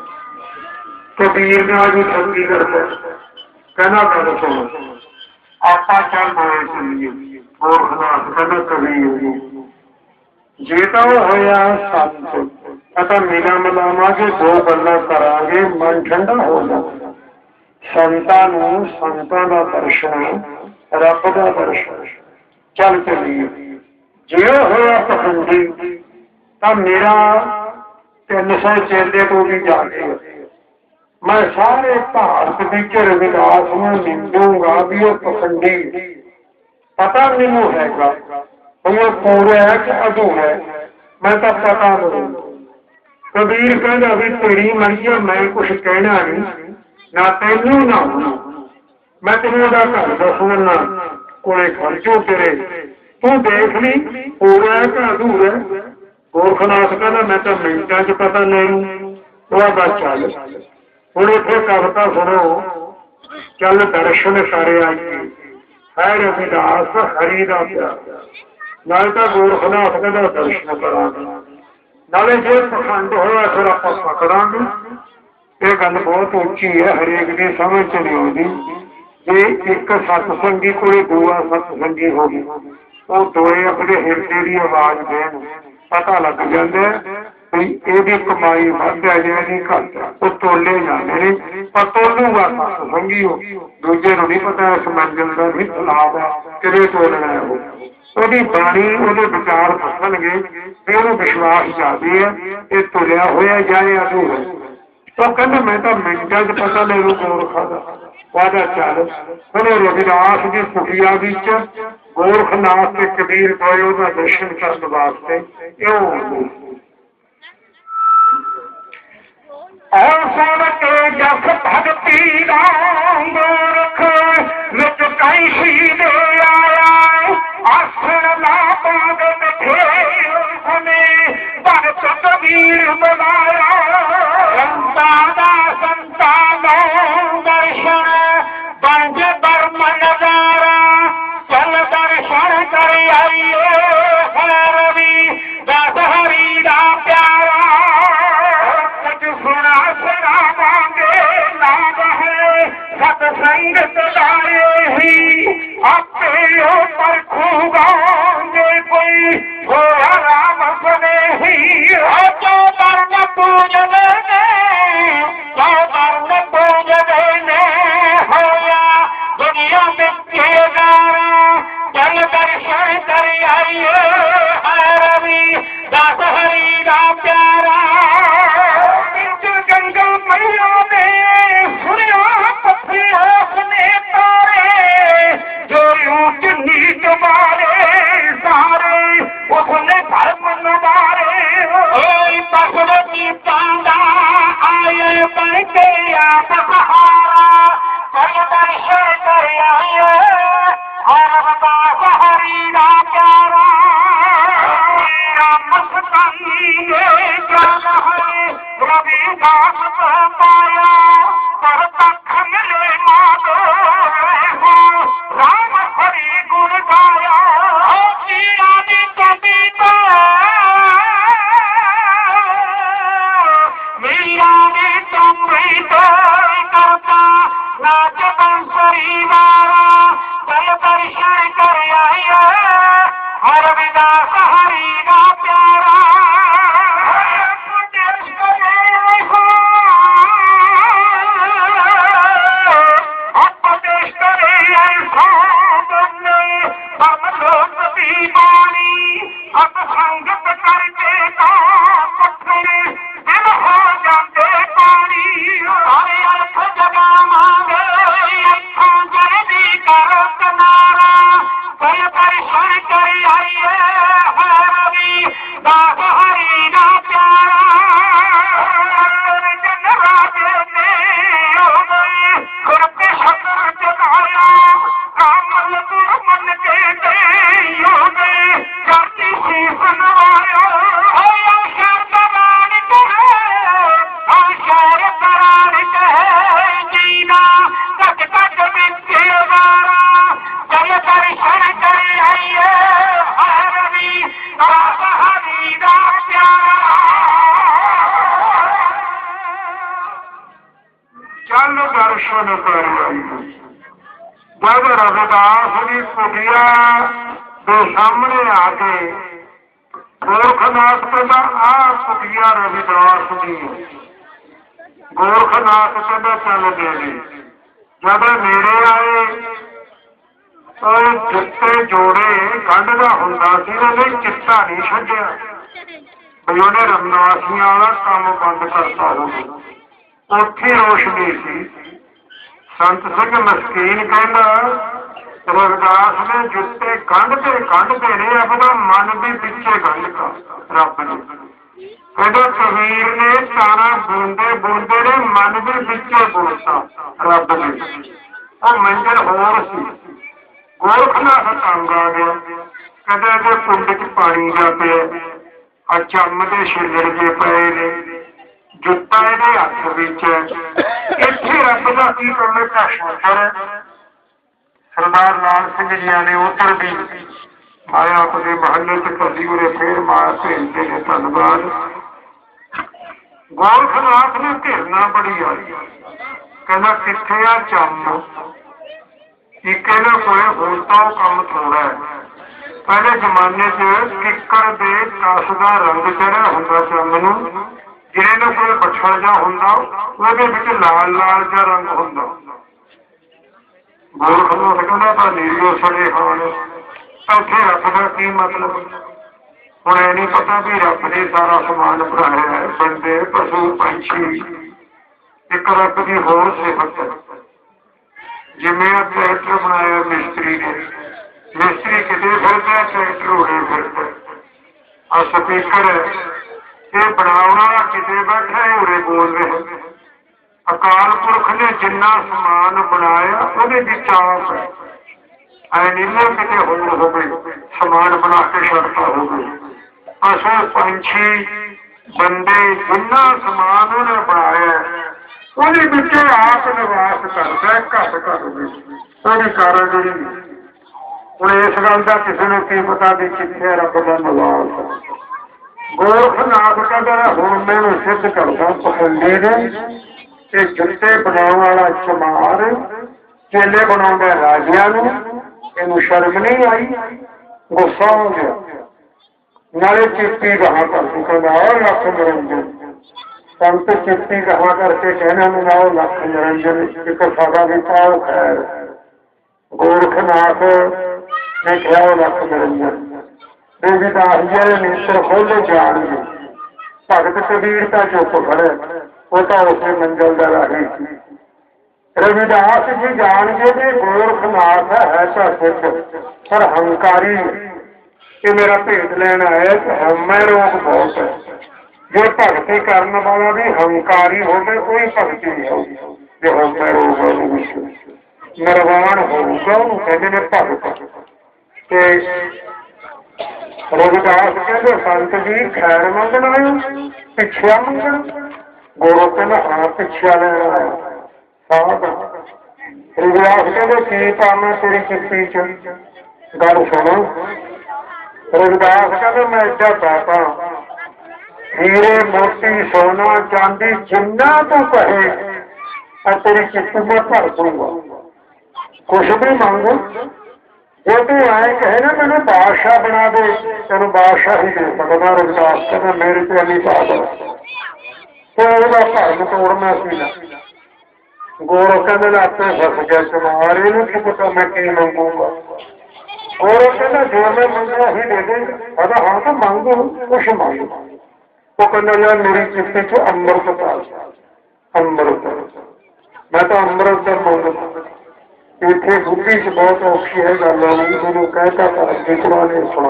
ਕਬੀਰ ਨਾਲ ਵੀ ਠੱਗੀ ਕਰਦਾ, ਕਹਿੰਦਾ ਗੱਲ ਸੁਣੋ ਆਪਾਂ ਚੱਲ ਹੋਏ ਚੱਲੀਏ। ਗੋਰਖਨਾਥ ਕਹਿੰਦਾ ਕਬੀਰ ਨੂੰ ਜੇ ਤਾਂ ਉਹ ਹੋਇਆ ਸੰਤ, ਪਤਾ ਮਿਲਾ ਮਿਲਾਵਾਂਗੇ, ਦੋ ਗੱਲਾਂ ਕਰਾਂਗੇ, ਮਨ ਠੰਡਾ ਹੋ ਜਾਊਗਾ। ਸੰਤਾਂ ਨੂੰ ਸੰਤਾਂ ਦਾ ਦਰਸ਼ਨ, ਰੱਬ ਦਾ ਦਰਸ਼ਨ। ਚੱਲ ਚੱਲੀਏ। ਜੇ ਉਹ ਹੋਇਆ ਪਖੰਡੀ ਤਾਂ ਮੇਰਾ ਤਿੰਨ ਸੌ ਚੇਲੇ ਤੋਂ ਵੀ ਜਾ ਕੇ ਮੈਂ ਸਾਰੇ ਭਾਰਤ ਵਿੱਚ ਰਵਿਦਾਸ ਨੂੰ ਨਿੰਦੂਗਾ ਵੀ ਉਹ ਪਖੰਡੀ। ਪਤਾ ਮੈਨੂੰ ਹੈਗਾ ਵੀ ਉਹ ਪੂਰਾ ਹੈ ਕਿ ਅਧੂਰਾ ਹੈ, ਮੈਂ ਤਾਂ ਪਤਾ ਨਹੀਂ। ਕਬੀਰ ਕਹਿੰਦਾ ਵੀ ਤੇਰੀ ਮਰਜ਼ੀ, ਮੈਂ ਕੁਛ ਕਹਿਣਾ ਨਹੀਂ, ਨਾ ਤੈਨੂੰ ਨਾ ਮੈਂ ਤੈਨੂੰ ਉਹਦਾ ਘਰ ਦੱਸਣਾ ਕੋਲੇ ਖਰਚੋ ਤੇਰੇ, ਤੂੰ ਦੇਖ ਲਈ ਪੂਰਾ ਹੈ ਕਿ ਅਧੂਰਾ। ਗੋਰਖਨਾਥ ਕਹਿੰਦਾ ਮੈਂ ਤਾਂ ਮਿੰਟਾਂ ਚ ਪਤਾ ਨਹੀਂ। ਉਹ ਬਸ ਚੱਲ ਹੁਣ ਇੱਥੇ ਕਵਿਤਾ ਸੁਣੋ, ਚੱਲ ਦਰਸ਼ਨ ਕਰ ਆਈਏ। ਹੈ ਰਵਿਦਾਸ ਹਰੀ ਦਾ ਪਿਆਰ, नाले तो गोरखनाथ कहता दर्शन करांगे, नाले जे पखंड होया फिर आप पकड़ांगे। ये गल बहुत उच्ची है, हरेक की समझ च नहीं आती। जे एक सतसंगी कोई दूआ सतसंगी हो गई, वो दोए अपने हिरदे की आवाज देन, पता लग जाता है भी एदी कमाई वध है या घट है। वो तोले जाते हैं, पर तोलूगा सतसंगी हो, दूजे को नहीं पता इस मंजिल का भी तलाब है कि तोलना है। वो ਉਹਦੀ ਬਾਣੀ ਉਹਦੇ ਵਿਚਾਰ ਦੱਸਣਗੇ ਵੀ ਉਹਨੂੰ ਵਿਸ਼ਵਾਸ ਜਾਦੀ ਹੈ ਇਹ ਤੁਲਿਆ ਹੋਇਆ ਜਾਏ ਅਧੂਰਾ। ਉਹ ਕਹਿੰਦਾ ਮੈਂ ਤਾਂ ਮਿੰਟਾਂ 'ਚ ਪਤਾ ਲੈ ਲੂ ਗੋਰਖਾ ਦਾ ਵਾਦਾ ਚੱਲ। ਹੁਣ ਰਵਿਦਾਸ ਦੀ ਕੁਟੀਆ ਵਿੱਚ ਗੋਰਖਨਾਥ ਤੇ ਕਬੀਰ ਗਏ ਉਹਦਾ ਦਰਸ਼ਨ ਕਰਨ ਵਾਸਤੇ। ਇਹ और सुन के जस भगती राम गोरख विच कैसी दे आया आसन ना पाग मिठे उसने भगत कबीर बनाया। संता दा संता नो दर्शन बंज बर्म नजारा चल दर्शन कर आइए रवि दस हरी दा प्यारा। सुना सुनावांगे नाम है सतसंग लाए ही आपे ऊपर खूबांगे कोई होया राम सने ही। जो धर्म पूजने ने जो धर्म पूजने ने होया दुनिया में केदारा चल दर्शन कर आइए रवि दस हरी दा प्यारा। गंगा मैया ने सुनिया पत्थर उसने तारे जो ऊंच नीच मारे सारे उसने धर्म न मारे। भगवती चांदा आए बन के आप सहारा कर दर्शन कर आए हर दास हरी दा प्यारा। मस्तानी जान है रविदास पाया पर तक मिले माधो राम हरि गुण गाया। आदि कविता मीरा ने तुम्हें करता नाच बंसरी वारा चल दर्शन कर आया रविदास हरि दा प्यारा। अब संगत करके का पत्थर दिल हो जाते पानी। हरे अर्थ जगा मांगे अखों जल्दी करो किनारा कल दर्शन कर आइए रवि दास हरि दा प्यारा। जन राजे ने खुरते शकर जगाया कामल दुर्मन के दे जाती सी सुनवाया। शर करानिक है शर करानिक है जीना कट कट मिट्टी वारा चल दर्शन कर आइए रवि दास हरि दा प्यारा। चल दर्शन कर आइए। जब रविदास की कुटिया ਦੇ ਸਾਹਮਣੇ ਆ ਕੇ ਗੋਰਖਨਾਥ ਕਹਿੰਦਾ ਆਹ ਕੁਟੀਆ ਰਵਿਦਾਸ ਦੀ। ਗੋਰਖਨਾਥ ਕਹਿੰਦਾ ਚੱਲ ਦੇ ਦੇ। ਜਦ ਨੇੜੇ ਆਏ ਉਹ ਜੁੱਤੇ ਜੋੜੇ ਕੱਢਦਾ ਹੁੰਦਾ ਸੀ, ਉਹਨੇ ਚਿੱਟਾ ਨਹੀਂ ਛੱਡਿਆ ਵੀ ਉਹਨੇ ਰਮਨਾਸੀਆਂ ਵਾਲਾ ਕੰਮ ਬੰਦ ਕਰਤਾ ਹੋਵੇ। ਉੱਥੇ ਰੋਸ਼ਨੀ ਸੀ। ਸੰਤ ਸਿੰਘ ਮਸਕੀਨ ਕਹਿੰਦਾ रविदास ने जुत्ते गंढते गंढते ने अपना मन भी पिछे गंढता रब ने। कहते कबीर ने तारा बोलते बोलते ने मन भी पिछे बोलता रब ने। और मंजिल होर सी गोरखनाथ तंग आ गया। कहते कुंड च पानी जा पे चमते छिलड़ जे पे ने जुत्ता ये हथ बिच। इत्थे रब का की करने का शुक्र सरदार लाल सिंह जी ने उधर भी आया अपने महल्ले च कदी उरे फिर मार भेजते ने धन्यवाद। गोरखनाथ ने घेरना बड़ी आई, कहना किथे आ चम, एक कोई होता कम थोड़ा है। पहले जमाने च किक्कर दे कस का रंग चढ़िया होंदा चम नूं, जिहड़े कोई बछड़ जा होंदा ਉਹਦੇ ਵਿੱਚ लाल लाल जा रंग होंदा। गोरखनाथ कहना तां नीरियो सड़े खान, ਇੱਥੇ ਰੱਬ ਦਾ ਕੀ मतलब। ਹੁਣ ਇਹ नहीं पता भी रब ने सारा समान बनाया है, बंदे पशु पंछी, एक रब की होर सिफत है। जिवें आ ट्रैक्टर बनाया मिस्त्री ने, मिस्त्री किते फिरदा ट्रैक्टर उड़े फिरदा। आ स्पीकर है, ये बनाउणा किते बैठा है उरे बोल रहे। अकाल पुरख ने जिन्ना समान बनाया ਉਹਦੇ ਵਿੱਚ आप है, ऐ नहीं किते होर होवे समान बना के छड़ता होवे। पशु पंछी बंदे जिन्ना समान उन्हें बनाया ਉਹਦੇ ਵਿੱਚ आप निवास करता घट घट ਉਹਦੀ ਕਾਰਗਰੀ। ਹੁਣ ਇਸ ਗੱਲ ਦਾ ਕਿਸੇ ਨੂੰ ਕੀ ਪਤਾ ਵੀ ਕਿੱਥੇ ਰੱਬ ਦਾ ਨਿਵਾਸ। गोरखनाथ कहता ਹੁਣ ਮੈਨੂੰ सिद्ध करदा पखंडी ने कि जुत्ते बनाने वाला चमार चेले बनाਉਂਦਾ राजियां ਨੂੰ, ਇਹਨੂੰ शर्म नहीं आई, गुस्सा हो गया। नाले चिट्टी कहा करके कहना लख निरंजन, संत चिट्टी कहा करके कहना मनाओ लख निरंजन, एक सादा भी पाओ खैर। गोरखनाथ ने कहा लख निरंजन, रविदास जी ने नेत्र खोले जाणगे। भगत कबीर का चुप खड़े, वो तो उसे मंजिल का राही सी। रविदास जी जान के भी गोरखनाथ है तो सिद्ध पर हंकारी, कि मेरा भेद लेना है तो हमें रोग बहुत है। जो भगती करने वाला भी हंकारी हो गए कोई भगती नहीं होगी। जो हमें रोग निर्वाण होगा उन्होंने कहते ने भगत। रविदास कहते संत जी खैर मंगना आयो, भिक्षिया मंगना। गोरख कहना हाँ भिक्षिया लेना आया साध। रविदास कहते की पाना तेरी चिट्ठी च, गल सुनो। रविदास कहते मैं एडा पापा, हीरे मोती सोना चांदी जिन्ना तू कहे तेरी चिट्ठी में भर दूंगा, कुछ भी मांगो। जो तू आए कहे ना मैंने बादशाह बना दे, तेन बादशाह ही दे सकता। रविदास कहते मेरे पे नहीं पा दो, तो भरम तोड़ना सी ना। गोरख कहते आपे फस गया चमार, इन्हें की पता मैं की मंगूंगा। गोरख कहना जो मैं मंगना ही दे देंगे। कहता हाँ तो मांगो, कुछ मांगो। वो कहना यार मेरी चिट्ठी च अमृत पा, अमृत मैं तो अमृत का मंगता। इतने बुद्धि च बहुत औखी है गल, मैनू कहता जितना ने सुना।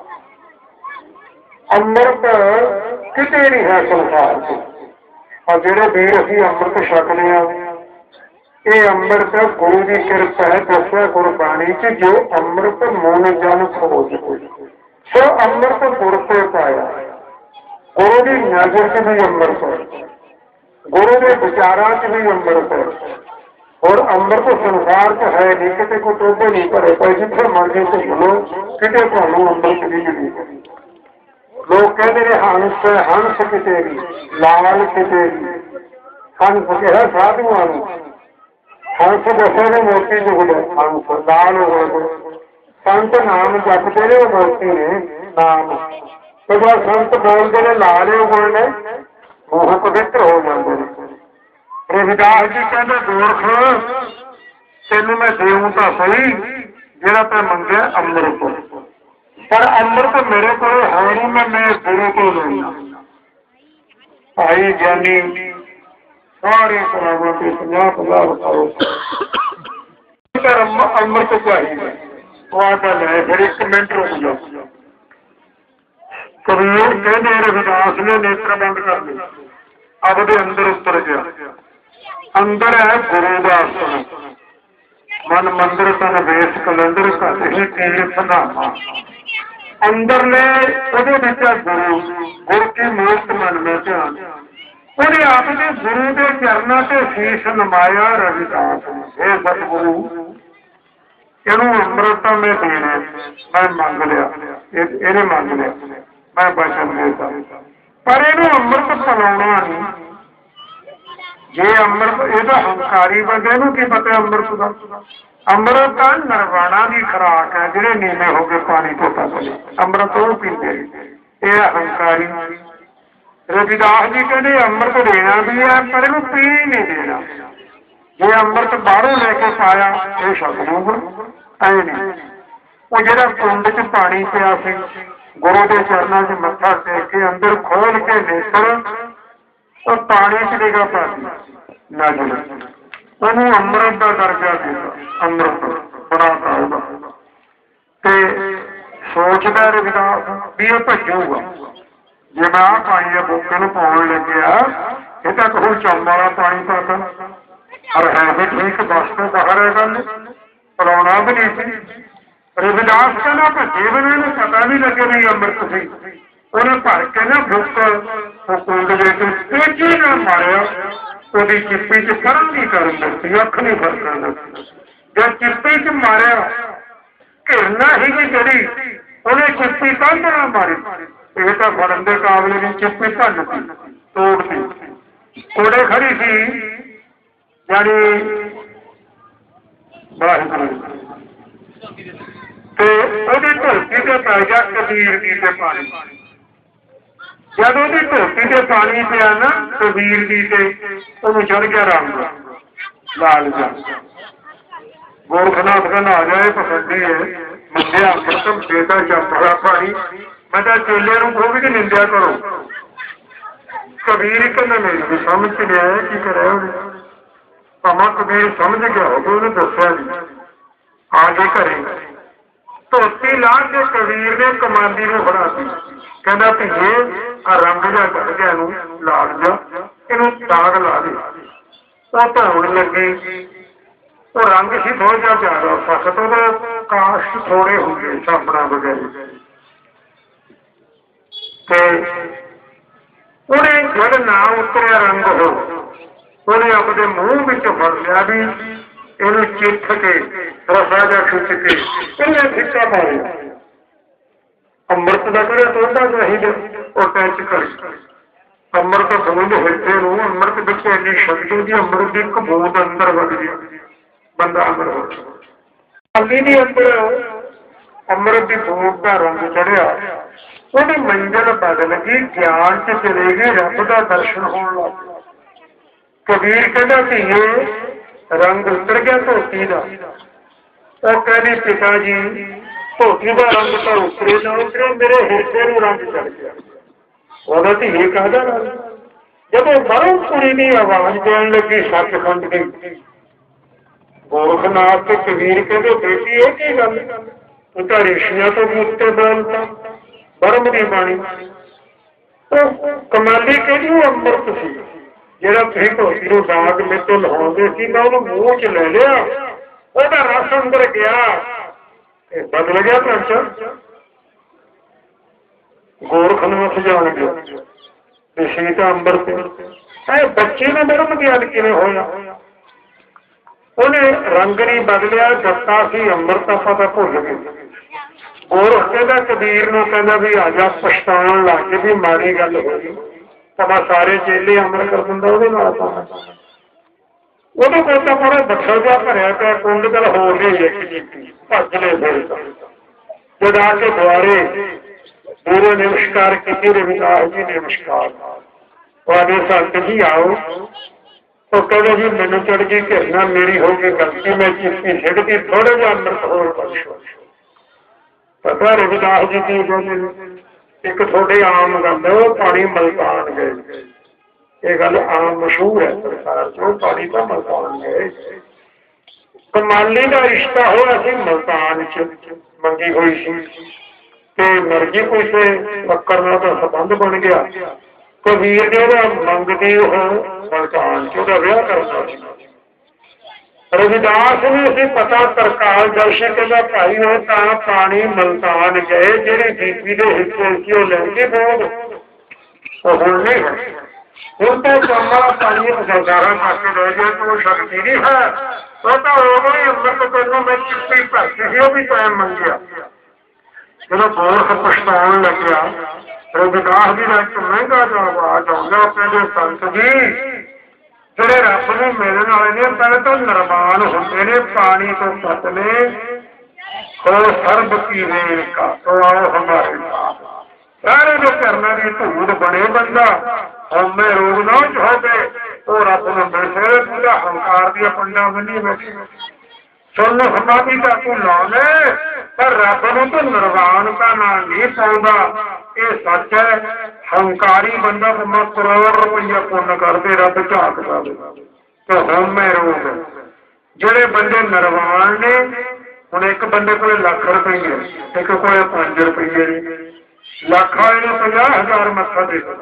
अमृत किते नहीं है संसार से, और जेड़े वीर असी अमृत छकने ये अमृत गुरु की कृपा है। दसिया गुरबाणी च जो अमृत मन जन खोज, सो अमृत गुर से पाया। गुरु की नजर च भी अमृत है, गुरु के विचारों च भी अमृत है। और अमृत संसार च है नहीं, कितने को टोबे नहीं भरे पे, जिथे मर्जी तो सुनो कितने तुहानू अमृत नहीं मिली। लोग कहते हैं हंस हंस किते भी, लाल किते भी। हंस कहा साधुआ, हंस दसे ने मोती चुकते, हंस लाल हो गए। संत नाम जपते ने मोती ने नाम, तो जब संत बोलते ने लाल हो गए, मोह पवित्र हो जाते हैं। रविदास जी कहते गोरख तेन मैं देऊं तो सही जेड़ा ते मंगे अमृत, पर अमृत मेरे को है नहीं, मैं मेरे गुरु को लेना। भाई ज्ञानी सारे कलावां के पंजाह पंजाह बताओ अमृत चाहिए। फिर एक मिनट रुक जाओ। कबीर कहते रविदास ने नेत्र बंद कर दिया, अब दे अंदर उतर गया। अंदर है गुरु का आसन, मन मंदिर तन वेश कलंदर घट ही तीर्थ नामा। अंदर ने गुरु, गुरु की मूर्त मन में ध्यान, ਉਹਨੇ ਆਪ ਦੇ ਗੁਰੂ ਦੇ ਚਰਨਾਂ ਤੇ ਸੀਸ ਨਮਾਇਆ। ਰਵਿਦਾਸ ਨੇ हे सतगुरु ਇਹਨੂੰ ਅੰਮ੍ਰਿਤ ਤਾਂ ਮੈਂ ਦੇਣਾ, ਮੈਂ ਮੰਗ ਲਿਆ, ਇਹਨੇ ਮੰਗ ਲਿਆ, ਮੈਂ ਬਚਨ ਦੇਤਾ, ਪਰ ਇਹਨੂੰ ਅੰਮ੍ਰਿਤ ਪਿਲਾਉਣਾ ਨਹੀਂ। ਜੇ ਅੰਮ੍ਰਿਤ, ਇਹਦਾ ਹੰਕਾਰੀ ਬੰਦੇ ਨੂੰ ਕੀ ਪਤਾ ਅੰਮ੍ਰਿਤ ਦਾ? ਅੰਮ੍ਰਿਤ ਤਾਂ ਨਰਵਾਣਾ ਦੀ ਖੁਰਾਕ ਹੈ, ਜਿਹੜੇ ਨੀਵੇਂ ਹੋ ਕੇ ਪਾਣੀ ਤੋਂ ਤੱਕਦੇ ਅੰਮ੍ਰਿਤ ਉਹ ਪੀਂਦੇ। ਇਹ ਹੰਕਾਰੀ ਰਵਿਦਾਸ ਜੀ ਕਹਿੰਦੇ ਅੰਮ੍ਰਿਤ ਦੇਣਾ ਵੀ ਹੈ, ਪਰ ਇਹਨੂੰ ਪੀ ਨਹੀਂ ਦੇਣਾ। ਜੇ ਅੰਮ੍ਰਿਤ ਬਾਹਰੋਂ ਲੈ ਕੇ ਪਾਇਆ ਇਹ ਛਕ ਲੂਗਾ, ਐ ਨਹੀਂ। ਉਹ ਜਿਹੜਾ ਕੁੰਡ ਚ ਪਾਣੀ ਪਿਆ ਸੀ, ਗੁਰੂ ਦੇ ਚਰਨਾਂ ਚ ਮੱਥਾ ਟੇਕ ਕੇ ਅੰਦਰ ਖੋਲ ਕੇ ਨੇਤਰ ਉਹ ਪਾਣੀ ਚ ਡਿੱਗਾ ਪਾ ਨਜ਼ਰ, ਉਹਨੂੰ ਅੰਮ੍ਰਿਤ ਦਾ ਦਰਜਾ ਦਿੱਤਾ, ਅੰਮ੍ਰਿਤ ਬਣਾਤਾ ਉਹਦਾ। ਤੇ ਸੋਚਦਾ ਰਵਿਦਾਸ ਵੀ ਇਹ ਭੱਜੂਗਾ, ਜੇ ਮੈਂ ਆਹ ਪਾਣੀ ਦੇ ਬੋਕੇ ਨੂੰ ਪਾਉਣ ਲੱਗਿਆ, ਇਹ ਤਾਂ ਕੋਈ ਚੰਮ ਵਾਲਾ ਪਾਣੀ ਪਾਤਾ, ਔਰ ਹੈ ਵੀ ਠੀਕ ਬਸ ਤੋਂ ਬਾਹਰ ਹੈ ਗੱਲ, ਪਲਾਉਣਾ ਵੀ ਨਹੀਂ ਸੀ। ਰਵਿਦਾਸ ਕਹਿੰਦਾ ਭੱਜੇ ਬਣੇ ਨੂੰ ਪਤਾ ਨਹੀਂ ਲੱਗੇ ਵੀ ਅੰਮ੍ਰਿਤ ਸੀ। ਉਹਨੇ ਭਰ ਕੇ ਨਾ ਬੁੱਕ ਕੁੰਡ ਵਿੱਚ ਤੇਜ਼ੀ ਨਾਲ ਮਾਰਿਆ, ਉਹਦੀ ਚਿੱਪੀ ਚ ਫਰਕ ਨਹੀਂ ਕਰਨ ਦਿੱਤੀ, ਅੱਖ ਨਹੀਂ ਫਰਕਣ ਦਿੱਤੀ। ਜਦ ਚਿੱਪੀ ਚ ਮਾਰਿਆ, ਘਿਰਨਾ ਸੀਗੀ ਜਿਹੜੀ, ਉਹਨੇ ਚਿੱਪੀ ਕੰਧ ਨਾਲ ਮਾਰੀ, ਇਹ ਤਾਂ ਫੜਨ ਦੇ ਕਾਬਲੇ ਦੀ ਚਿੱਪੀ ਭੰਨਤੀ, ਤੋੜਤੀ। ਕੋੜੇ ਖੜੀ ਸੀ ਜਾਨੀ ਵਾਹਿਗੁਰੂ, ਤੇ ਉਹਦੀ ਧਰਤੀ ਤੇ ਪੈ ਗਿਆ ਕਬੀਰ ਜੀ ਦੇ ਪਾਣੀ। ਜਦ ਉਹਦੀ ਧਰਤੀ ਤੇ ਪਾਣੀ ਪਿਆ ਨਾ ਕਬੀਰ ਜੀ ਤੇ, ਉਹਨੂੰ ਚੜ ਗਿਆ ਰੰਗ ਲਾਲ ਜਾ। ਗੋਰਖਨਾਥ ਕਹਿੰਦਾ ਆ ਜਾਏ ਪਸੰਦੀ ਹੈ, ਮੰਗਿਆ ਖਤਮ ਦੇਤਾ ਚੱਪੜਾ ਪਾਣੀ। ਮੈਂ ਤਾਂ ਚੇਲੇ ਨੂੰ ਕਹੋ ਵੀ ਨਿੰਦਿਆ ਕਰੋ। ਕਬੀਰ ਕਹਿੰਦਾ ਮੇਰੀ ਸਮਝ ਚ ਲਿਆ ਕੀ ਕਰਿਆ ਉਹਨੇ, ਭਾਵੇਂ ਕਬੀਰ ਸਮਝ ਗਿਆ ਹੋਵੇ, ਉਹਨੇ ਦੱਸਿਆ ਨਹੀਂ। ਆ ਕੇ ਘਰੇ ਧੋਤੀ ਲਾ ਕੇ ਕਬੀਰ ਨੇ ਕਮਾਂਦੀ ਨੂੰ ਫੜਾਤੀ, ਕਹਿੰਦਾ ਧੀਏ ਆ ਰੰਗ ਜਿਹਾ ਕੱਢ ਗਿਆ, ਇਹਨੂੰ ਲਾਲ ਜਾ, ਇਹਨੂੰ ਦਾਗ ਲਾ ਦੇ। ਉਹ ਧਾਉਣ ਲੱਗੀ, ਉਹ ਰੰਗ ਸੀ ਬਹੁਤ ਜਿਹਾ ਜ਼ਿਆਦਾ ਸਖਤ, ਉਹਦੇ ਕਾਸ਼ ਥੋੜੇ ਹੋ ਗਏ ਸਾਬਣਾ ਵਗੈਰਾ। ਤੇ ਉਹਨੇ ਜਦ ਨਾ ਉਤਰਿਆ ਰੰਗ, ਉਹ ਉਹਨੇ ਆਪਣੇ ਮੂੰਹ ਵਿੱਚ ਫੜ ਲਿਆ ਵੀ ਇਹਨੂੰ ਚਿੱਠ ਕੇ ਰਸਾ ਜਾ ਖਿੱਚ ਕੇ ਇਹਨੇ ਫਿੱਕਾ ਪਾ ਲਿਆ। ਅੰਮ੍ਰਿਤ ਦਾ ਕਰਿਆ ਤੋੜਦਾ ਚਾਹੀਦਾ, ਉਹ ਟੈਚ ਕਰ ਅੰਮ੍ਰਿਤ ਬੂੰਦ ਹਿੱਸੇ ਨੂੰ, ਅੰਮ੍ਰਿਤ ਵਿੱਚ ਇੰਨੀ ਸ਼ਕਤੀ ਦੀ, ਅੰਮ੍ਰਿਤ ਦੀ ਇੱਕ ਬੂੰਦ ਅੰਦਰ ਵਗ ਗਈ, ਬੰਦਾ ਅੰਦਰ ਹੋ ਗਿਆ। ਅੱਗੇ ਦੇ ਅੰਦਰ ਅੰਮ੍ਰਿਤ ਦੀ ਬੂੰਦ ਦਾ ਰੰਗ ਚੜਿਆ, ਉਹਦੀ ਮੰਜ਼ਿਲ ਬਦਲ ਗਈ, ਗਿਆਨ ਚ ਚਲੇ ਗਏ, ਰੱਬ ਦਾ ਦਰਸ਼ਨ ਹੋਣ ਲੱਗ ਗਿਆ। ਕਬੀਰ ਕਹਿੰਦਾ ਧੀਏ ਰੰਗ ਉਤਰ ਗਿਆ ਧੋਤੀ ਦਾ। ਉਹ ਕਹਿੰਦੀ ਪਿਤਾ ਜੀ ਧੋਤੀ ਦਾ ਰੰਗ ਤਾਂ ਉਤਰੇ ਨਾ ਉਤਰੇ, ਮੇਰੇ ਹਿਰਦੇ ਨੂੰ ਰੰਗ ਚੜ ਗਿਆ। ਉਹਦਾ ਧੀਏ ਕਾਹਦਾ ਰੰਗ? ਜਦੋਂ ਬਾਹਰੋਂ ਕੁੜੀ ਦੀ ਆਵਾਜ਼ ਦੇਣ ਲੱਗੀ ਸੱਚਖੰਡ ਦੀ, ਗੋਰਖਨਾਥ ਤੇ ਕਬੀਰ ਕਹਿੰਦੇ ਬੇਟੀ ਇਹ ਕੀ ਗੱਲ, ਤੂੰ ਤਾਂ ਰਿਸ਼ੀਆਂ ਤੋਂ ਵੀ ਉੱਤੇ ਬੋਲਦਾ, ਬਰਮ ਦੀ ਬਾਣੀ। ਉਹ ਕਮਾਲੀ ਕਹਿੰਦੀ ਉਹ ਅੰਮ੍ਰਿਤ ਸੀ ਜਿਹੜਾ ਤੁਸੀਂ ਧੋਤੀ ਨੂੰ ਦਾਗ ਮੇਰੇ ਤੋਂ ਲਾਉਂਦੇ ਸੀ, ਮੈਂ ਉਹਨੂੰ ਮੂੰਹ ਚ ਲੈ ਲਿਆ, ਉਹਦਾ ਰਸ ਅੰਦਰ ਗਿਆ ਤੇ ਬਦਲ ਗਿਆ ਢਾਂਚਾ। ਗੋਰਖਨਾਥ ਜਾਣ ਗਿਆ ਤੇ ਸੀਤਾ ਅੰਮ੍ਰਿਤ, ਇਹ ਬੱਚੇ ਨੇ ਬਰਮ ਗਿਆਨ ਕਿਵੇਂ ਹੋਇਆ? ਉਹਨੇ ਰੰਗ ਨਹੀਂ ਬਦਲਿਆ, ਦਿੱਤਾ ਸੀ ਅੰਮ੍ਰਿਤ, ਆਪਾਂ ਤਾਂ ਭੁੱਲ ਗਏ। ਗੋਰਖ ਕਹਿੰਦਾ ਕਬੀਰ ਨੂੰ, ਕਹਿੰਦਾ ਵੀ ਆ ਜਾ, ਪਛਤਾਉਣ ਲੱਗ ਕੇ ਵੀ ਮਾੜੀ ਗੱਲ ਹੋ ਗਈ, ਤਾਂ ਸਾਰੇ ਚੇਲੇ ਅਮਰ ਕਰ ਦਿੰਦਾ ਉਹਦੇ ਨਾਲ। ਤਾਂ ਉਹਦੇ ਕੋਲ ਤਾਂ ਪੂਰਾ ਬੱਠਾ ਜਿਹਾ ਭਰਿਆ ਪਿਆ, ਕੁੰਡ ਗੱਲ ਹੋ ਗਈ ਇੱਕ ਚੀਟੀ, ਭੱਜ ਲਏ ਫਿਰ। ਜਦ ਆ ਕੇ ਦੁਆਰੇ ਪੂਰੇ ਨਮਸਕਾਰ ਕੀਤੀ, ਰਵਿਦਾਸ ਜੀ ਨਮਸਕਾਰ, ਉਹ ਆਦੇ ਸੰਤ ਜੀ ਆਓ। ਉਹ ਕਹਿੰਦੇ ਜੀ ਮੈਨੂੰ ਚੜ ਗਈ ਘਿਰਨਾ, ਮੇਰੀ ਹੋ ਗਈ ਗਲਤੀ, ਮੈਂ ਚਿੱਟੀ ਸਿੱਟਦੀ, ਥੋੜਾ ਜਿਹਾ ਅੰਮ੍ਰਿਤ ਹੋਰ ਬਖਸ਼ੋ। ਪਤਾ ਰਵਿਦਾਸ ਜੀ ਕੀ ਕਹਿੰਦੇ? ਇੱਕ ਤੁਹਾਡੇ ਆਮ ਗੱਲ ਹੈ, ਉਹ ਪਾਣੀ ਮਲਤਾਨ ਗਏ, ਇਹ ਗੱਲ ਆਮ ਮਸ਼ਹੂਰ ਹੈ ਸੰਸਾਰ ਚ, ਉਹ ਪਾਣੀ ਤਾਂ ਮਲਤਾਨ ਗਏ। ਕਮਾਲੀ ਦਾ ਰਿਸ਼ਤਾ ਹੋਇਆ ਸੀ ਮਲਤਾਨ ਚ, ਮੰਗੀ ਹੋਈ ਸੀ ਤੇ ਮਰਜੀ ਕੋਈ ਤੇ ਫੱਕਰ ਨਾਲ ਦਾ ਸੰਬੰਧ ਬਣ ਗਿਆ। ਕਬੀਰ ਨੇ ਉਹਦਾ ਮੰਗਦੀ ਉਹ ਮਲਤਾਨ ਚ, ਉਹਦਾ ਵਿਆਹ ਕਰਨਾ ਸੀ। ਰਵਿਦਾਸ ਨੂੰ ਅਸੀਂ ਪਤਾ ਤਰਕਾਲ ਦਰਸ਼ਨ ਕਹਿੰਦਾ ਭਾਈ ਉਹ ਤਾਂ ਪਾਣੀ ਮਲਤਾਨ ਗਏ, ਜਿਹੜੀ ਬੀਬੀ ਦੇ ਹਿੱਸੇ ਸੀ ਉਹ ਲੈ ਕੇ ਬੋਲ, ਉਹ ਹੁਣ ਨਹੀਂ ਹੈ। ਹੁਣ ਤਾਂ ਚੌਮਾ ਪਾਣੀ ਸਰਕਾਰਾਂ ਪਾਸੇ ਲੈ ਜਾਏ ਤਾਂ ਉਹ ਸ਼ਕਤੀ ਨਹੀਂ ਹੈ। ਉਹ ਤਾਂ ਉਦੋਂ ਹੀ ਅੰਮ੍ਰਿਤ ਪਹਿਲਾਂ ਮੈਂ ਚਿੱਟੀ ਭਰਤੀ ਸੀ, ਉਹ ਵੀ ਟਾਈਮ ਮੰਗਿਆ। ਜਦੋਂ ਗੋਰਖ ਪਛਤਾਉਣ ਲੱਗਿਆ, ਰਵਿਦਾਸ ਜੀ ਦਾ ਇੱਕ ਮਹਿੰਗਾ ਜਿਹਾ ਆਵਾਜ਼ ਆਉਂਦਾ, ਕਹਿੰਦੇ ਸੰਤ ਜੀ ਜਿਹੜੇ ਰੱਬ ਨੂੰ ਮਿਲਣ ਵਾਲੇ ਨੇ ਪਹਿਲੇ ਤਾਂ ਨਿਰਮਾਣ ਹੁੰਦੇ ਨੇ, ਪਾਣੀ ਤੋਂ ਪਤਲੇ ਹੋ ਸਰਬ ਕੀ ਰੇਣ ਕਾ ਤੋ ਆਓ ਹਮਾਰੇ ਸਾਥ। ਸਾਰੇ ਜੋ ਕਰਨਾ ਦੀ ਧੂੜ ਬਣੇ ਬੰਦਾ, ਹਉਮੈ ਰੋਗ ਨਾ ਹੋਵੇ, ਉਹ ਰੱਬ ਨੂੰ ਮਿਲ ਸਕਦੇ। ਪੂਰਾ ਹੰਕਾਰ ਦੀਆਂ ਪੰਡਾਂ ਬੰਨੀ ਬੈਠੀ ਸੁਣ ਸਮਾਧੀ ਦਾ ਤੂੰ ਲਾ ਲੈ, ਪਰ ਰੱਬ ਨੂੰ ਤੂੰ ਨਿਰਵਾਣਤਾ ਨਾਲ ਨਹੀਂ ਪਾਉਂਦਾ। ਇਹ ਸੱਚ ਹੈ। ਹੰਕਾਰੀ ਬੰਦਾ ਭਾਵੇਂ ਕਰੋੜ ਰੁਪਈਆ ਪੁੰਨ ਕਰਦੇ, ਰੱਬ ਝਾਕਦਾ ਤੇ ਹਉਮੈ ਰੋਗ। ਜਿਹੜੇ ਬੰਦੇ ਨਿਰਵਾਣ ਨੇ, ਹੁਣ ਇੱਕ ਬੰਦੇ ਕੋਲ ਲੱਖ ਰੁਪਈਏ, ਇੱਕ ਕੋਲ ਪੰਜ ਰੁਪਈਏ ਨੇ, ਲੱਖ ਵਾਲੇ ਨੇ ਪੰਜਾਹ ਹਜ਼ਾਰ ਮੱਥਾ ਟੇਕਦਾ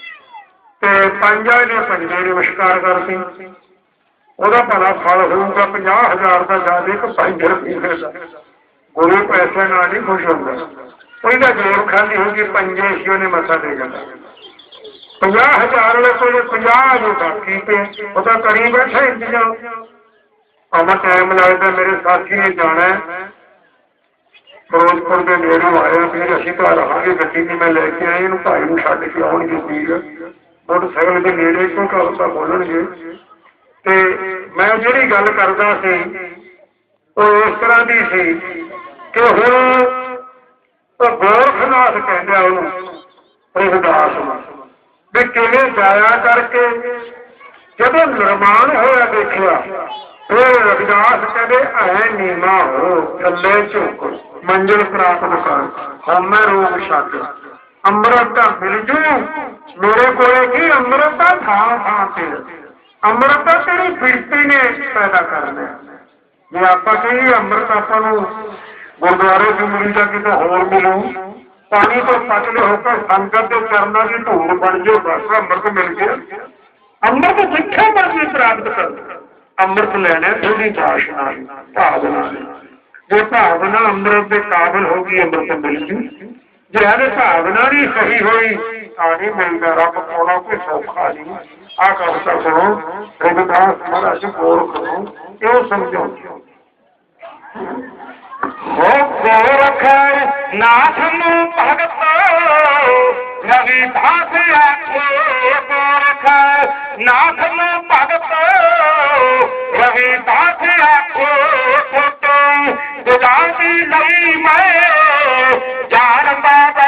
ਤੇ ਪੰਜ ਵਾਲੇ ਨੇ ਪੰਜੇ ਨਮਸਕਾਰ ਕਰਦੀ, ਉਹਦਾ ਭਲਾ ਫਲ ਹੋਊਗਾ ਪੰਜਾਹ ਹਜ਼ਾਰ ਦਾ ਜ਼ਿਆਦਾ ਇੱਕ ਪੰਜ ਰੁਪਏ ਦਾ। ਗੁਰੂ ਪੈਸੇ ਨਾਲ ਨਹੀਂ ਖੁਸ਼ ਹੁੰਦਾ, ਉਹਦਾ ਜੋਰ ਖਾਲੀ ਹੋਊਗੀ, ਪੰਜੇ ਸੀ ਉਹਨੇ ਮੱਥਾ ਟੇਕਦਾ। ਪੰਜਾਹ ਹਜ਼ਾਰ ਵਾਲੇ ਕੋਲ ਪੰਜਾਹ ਜੋ ਬਾਕੀ ਤੇ ਉਹਦਾ ਕਰੀ ਬੈਠਾ ਇੰਤਜ਼ਾਮ। ਆਵਾਂ ਟਾਈਮ ਲੱਗਦਾ, ਮੇਰੇ ਸਾਥੀ ਨੇ ਜਾਣਾ ਫਿਰੋਜ਼ਪੁਰ ਦੇ ਨੇੜੇ ਆਇਆ, ਫਿਰ ਅਸੀਂ ਘਰ ਰਹਾਂਗੇ, ਗੱਡੀ ਦੀ ਮੈਂ ਲੈ ਕੇ ਆਈ, ਇਹਨੂੰ ਭਾਈ ਨੂੰ ਛੱਡ ਕੇ ਆਉਣਗੇ ਵੀਰ, ਮੋਟਰਸਾਈਕਲ ਦੇ ਨੇੜੇ ਕਿਉਂ ਘਰ ਤਾਂ ਬੋਲਣਗੇ। ਤੇ ਮੈਂ ਜਿਹੜੀ ਗੱਲ ਕਰਦਾ ਸੀ ਉਹ ਇਸ ਤਰ੍ਹਾਂ ਦੀ ਸੀ ਕਿ ਹੁਣ ਗੋਰਖਨਾਥ ਕਹਿੰਦਾ ਉਹਨੂੰ ਰਵਿਦਾਸ ਨੂੰ ਵੀ ਕਿਵੇਂ ਜਾਇਆ ਕਰਕੇ ਜਦੋਂ ਨਿਰਮਾਣ ਹੋਇਆ ਦੇਖਿਆ, ਫਿਰ ਰਵਿਦਾਸ ਕਹਿੰਦੇ ਐ ਨੀਵਾਂ ਹੋ ਥੱਲੇ ਝੁਕ ਮੰਜ਼ਿਲ ਪ੍ਰਾਪਤ ਕਰ, ਹਉਮੈ ਰੋਗ ਛੱਡ, ਅੰਮ੍ਰਿਤ ਤਾਂ ਮਿਲ ਜੂ ਮੇਰੇ ਕੋਲੇ ਕੀ, ਅੰਮ੍ਰਿਤ ਤਾਂ ਥਾਂ ਥਾਂ ਤੇ, ਅੰਮ੍ਰਿਤ ਤਾਂ ਤੇਰੀ ਬਿਰਤੀ ਨੇ ਪੈਦਾ ਕਰਨਾ। ਜੇ ਆਪਾਂ ਕਹੀਏ ਅੰਮ੍ਰਿਤ ਆਪਾਂ ਨੂੰ ਗੁਰਦੁਆਰੇ ਦੀ ਮਿਲੀ ਜਾਂ ਕਿਤੇ ਹੋਰ ਮਿਲੂ, ਪਾਣੀ ਤੋਂ ਪਤਲੇ ਹੋ ਕੇ ਸੰਗਤ ਦੇ ਚਰਨਾਂ ਦੀ ਧੂੜ ਬਣ ਜਾਓ, ਬਸ ਅੰਮ੍ਰਿਤ ਮਿਲ ਗਿਆ। ਅੰਮ੍ਰਿਤ ਜਿੱਥੇ ਮਰਜ਼ੀ ਪ੍ਰਾਪਤ ਕਰ, ਅੰਮ੍ਰਿਤ ਲੈਣਾ ਥੋੜੀ ਭਾਸ਼ਾ ਨਾਲ, ਭਾਵਨਾ ਨਾਲ। ਜੇ ਭਾਵਨਾ ਅੰਮ੍ਰਿਤ ਦੇ ਕਾਬਿਲ ਹੋ ਗਈ, ਅੰਮ੍ਰਿਤ ਮਿਲ ਜੂ। ਜੇ ਇਹਦੇ ਭਾਵਨਾ ਨਹੀਂ ਸਹੀ ਹੋਈ ਤਾਂ ਨਹੀਂ ਮਿਲਦਾ। ਰੱਬ ਕੋਲੋਂ ਕੋਈ ਸੌਖਾ ਨਹੀਂ। ਆਹ ਕਵਿਤਾ ਸੁਣੋ, ਰਵਿਦਾਸ ਮਹਾਰਾਜ ਗੋਰਖ ਨੂੰ ਇਹ ਸਮਝਾਉਂਦੇ ਹੋ ਗੋਰਖ ਨਾਥ ਨੂੰ ਭਗਤ ਰਵਿਦਾਸ ਆਖੇ, ਗੋਰਖ ਨਾਥ ਨੂੰ ਭਗਤ ਰਵਿਦਾਸ ਆਖੇ, ਛੋਟੇ ਗੁਰਾਂ ਦੀ ਲਈ ਮੈਂ ਜਾਣ ਬਾਬਾ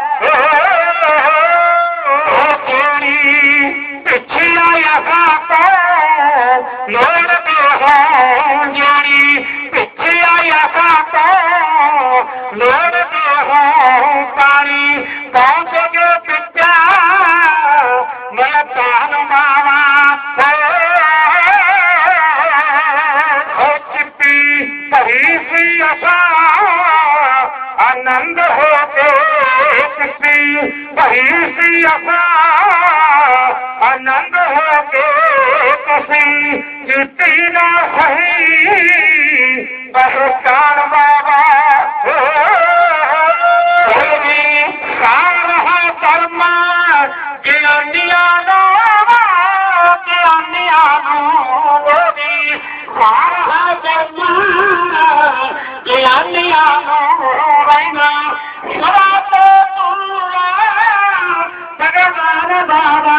ਪਿੱਛੇ ਆਇਆ ਸਾਪਾ ਲੋੜ ਦੇ ਹੋ ਜਿਹੜੀ, ਪਿੱਛੇ ਆਇਆ ਸਾਪਾ ਲੋੜ ਦੇ ਹੋ ਪਾਣੀ ਪਹੁੰਚ ਕੇ ਪਿੱਛਾ ਮੈਂ ਤਾਨ ਮਾਵਾ ਹੋ ਚਿੱਟੀ ਭਰੀ ਸੀ ਅਸਾ ਆਨੰਦ ਹੋ ਕੇ, ਚਿੱਟੀ ਭਰੀ ਸੀ ਅਸਾ ਆਨੰਦ ਹੋ ਕੇ, ਤੁਸੀਂ ਚਿੱਟੀ ਨਾ ਸਹੀ ਪਹਿਚਾਨ ਬਾਬਾ ਸਾਰ ਹੈ ਕਰਮ ਗਿਆਨੀਆਂ ਨੂੰ, ਗਿਆਨੀਆਂ ਨੂੰ ਸਾਰ ਹੈ ਕਰਮ ਗਿਆਨੀਆਂ ਨੂੰ ਰਹਿਣਾ ਸਦਾ ਤੋਂ ਦੂਰ ਭਗਵਾਨ ਬਾਬਾ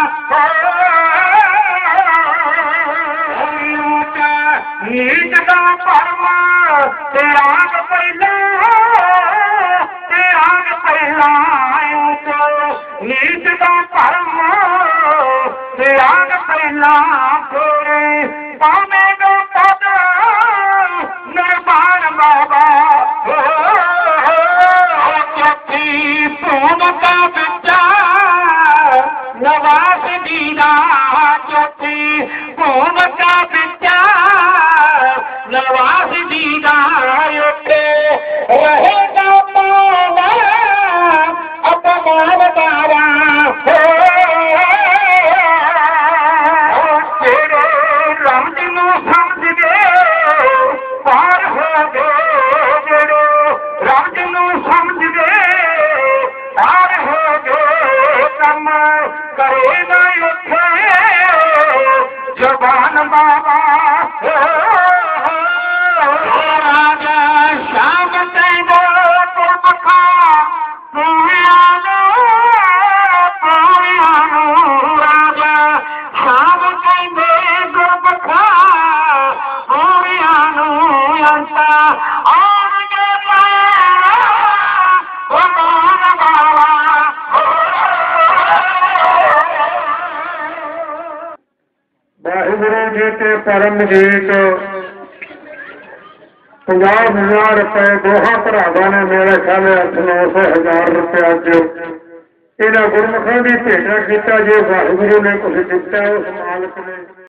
ਨੀਚ ਦਾ ਭਰਮ ਤਿਆਗ ਪਹਿਲਾਂ, ਤਿਆਗ ਪਹਿਲਾਂ, ਨੀਚ ਦਾ ਭਰਮ ਤਿਆਗ ਪਹਿਲਾਂ, ਥੋੜੇ ਪਾਵੇਂ ਨੂੰ ਪਦ ਨਿਰਮਾਣ ਬਾਬਾ ਚੱਠੀ ਭੂਮਿਕਾ ਵਿੱਚ ਨਵਾਸ ਦੀ ਦਾ, ਚੱਠੀ ਭੂਮਿਕਾ ਵਿੱਚ ਨਵਾਸ ਦੀ ਦਾ, ਉੱਤੇ ਰਹੇਗਾ ਪਾਵਾ ਅਪਮਾਨ ਬਾਵਾ ਤੇਰੇ ਰੰਗ ਨੂੰ ਸਮਝਦੇ ਪਾਰ ਹੋ ਗਏ, ਜਿਹੜੇ ਰੰਗ ਨੂੰ ਸਮਝਦੇ ਪਾਰ ਹੋ ਗਏ, ਕੰਮ ਕਰੇਗਾ बाबा राजा श्याम तेंदो तुमखा पूरियानो पूरियानो राजा श्याम तेंदे तुमखा पूरियानो अंता और के पारा ओ मोहन बाबा वाहिगुरु जी के परमजीत पंजाह हजार रुपए दोहा भरावां ने मेरे ख्याल अठ नौ सौ हजार रुपया अज इन्होंने गुरमुखों की भेटा किया। जो वाहिगुरु ने कुछ दिता उस मालक ने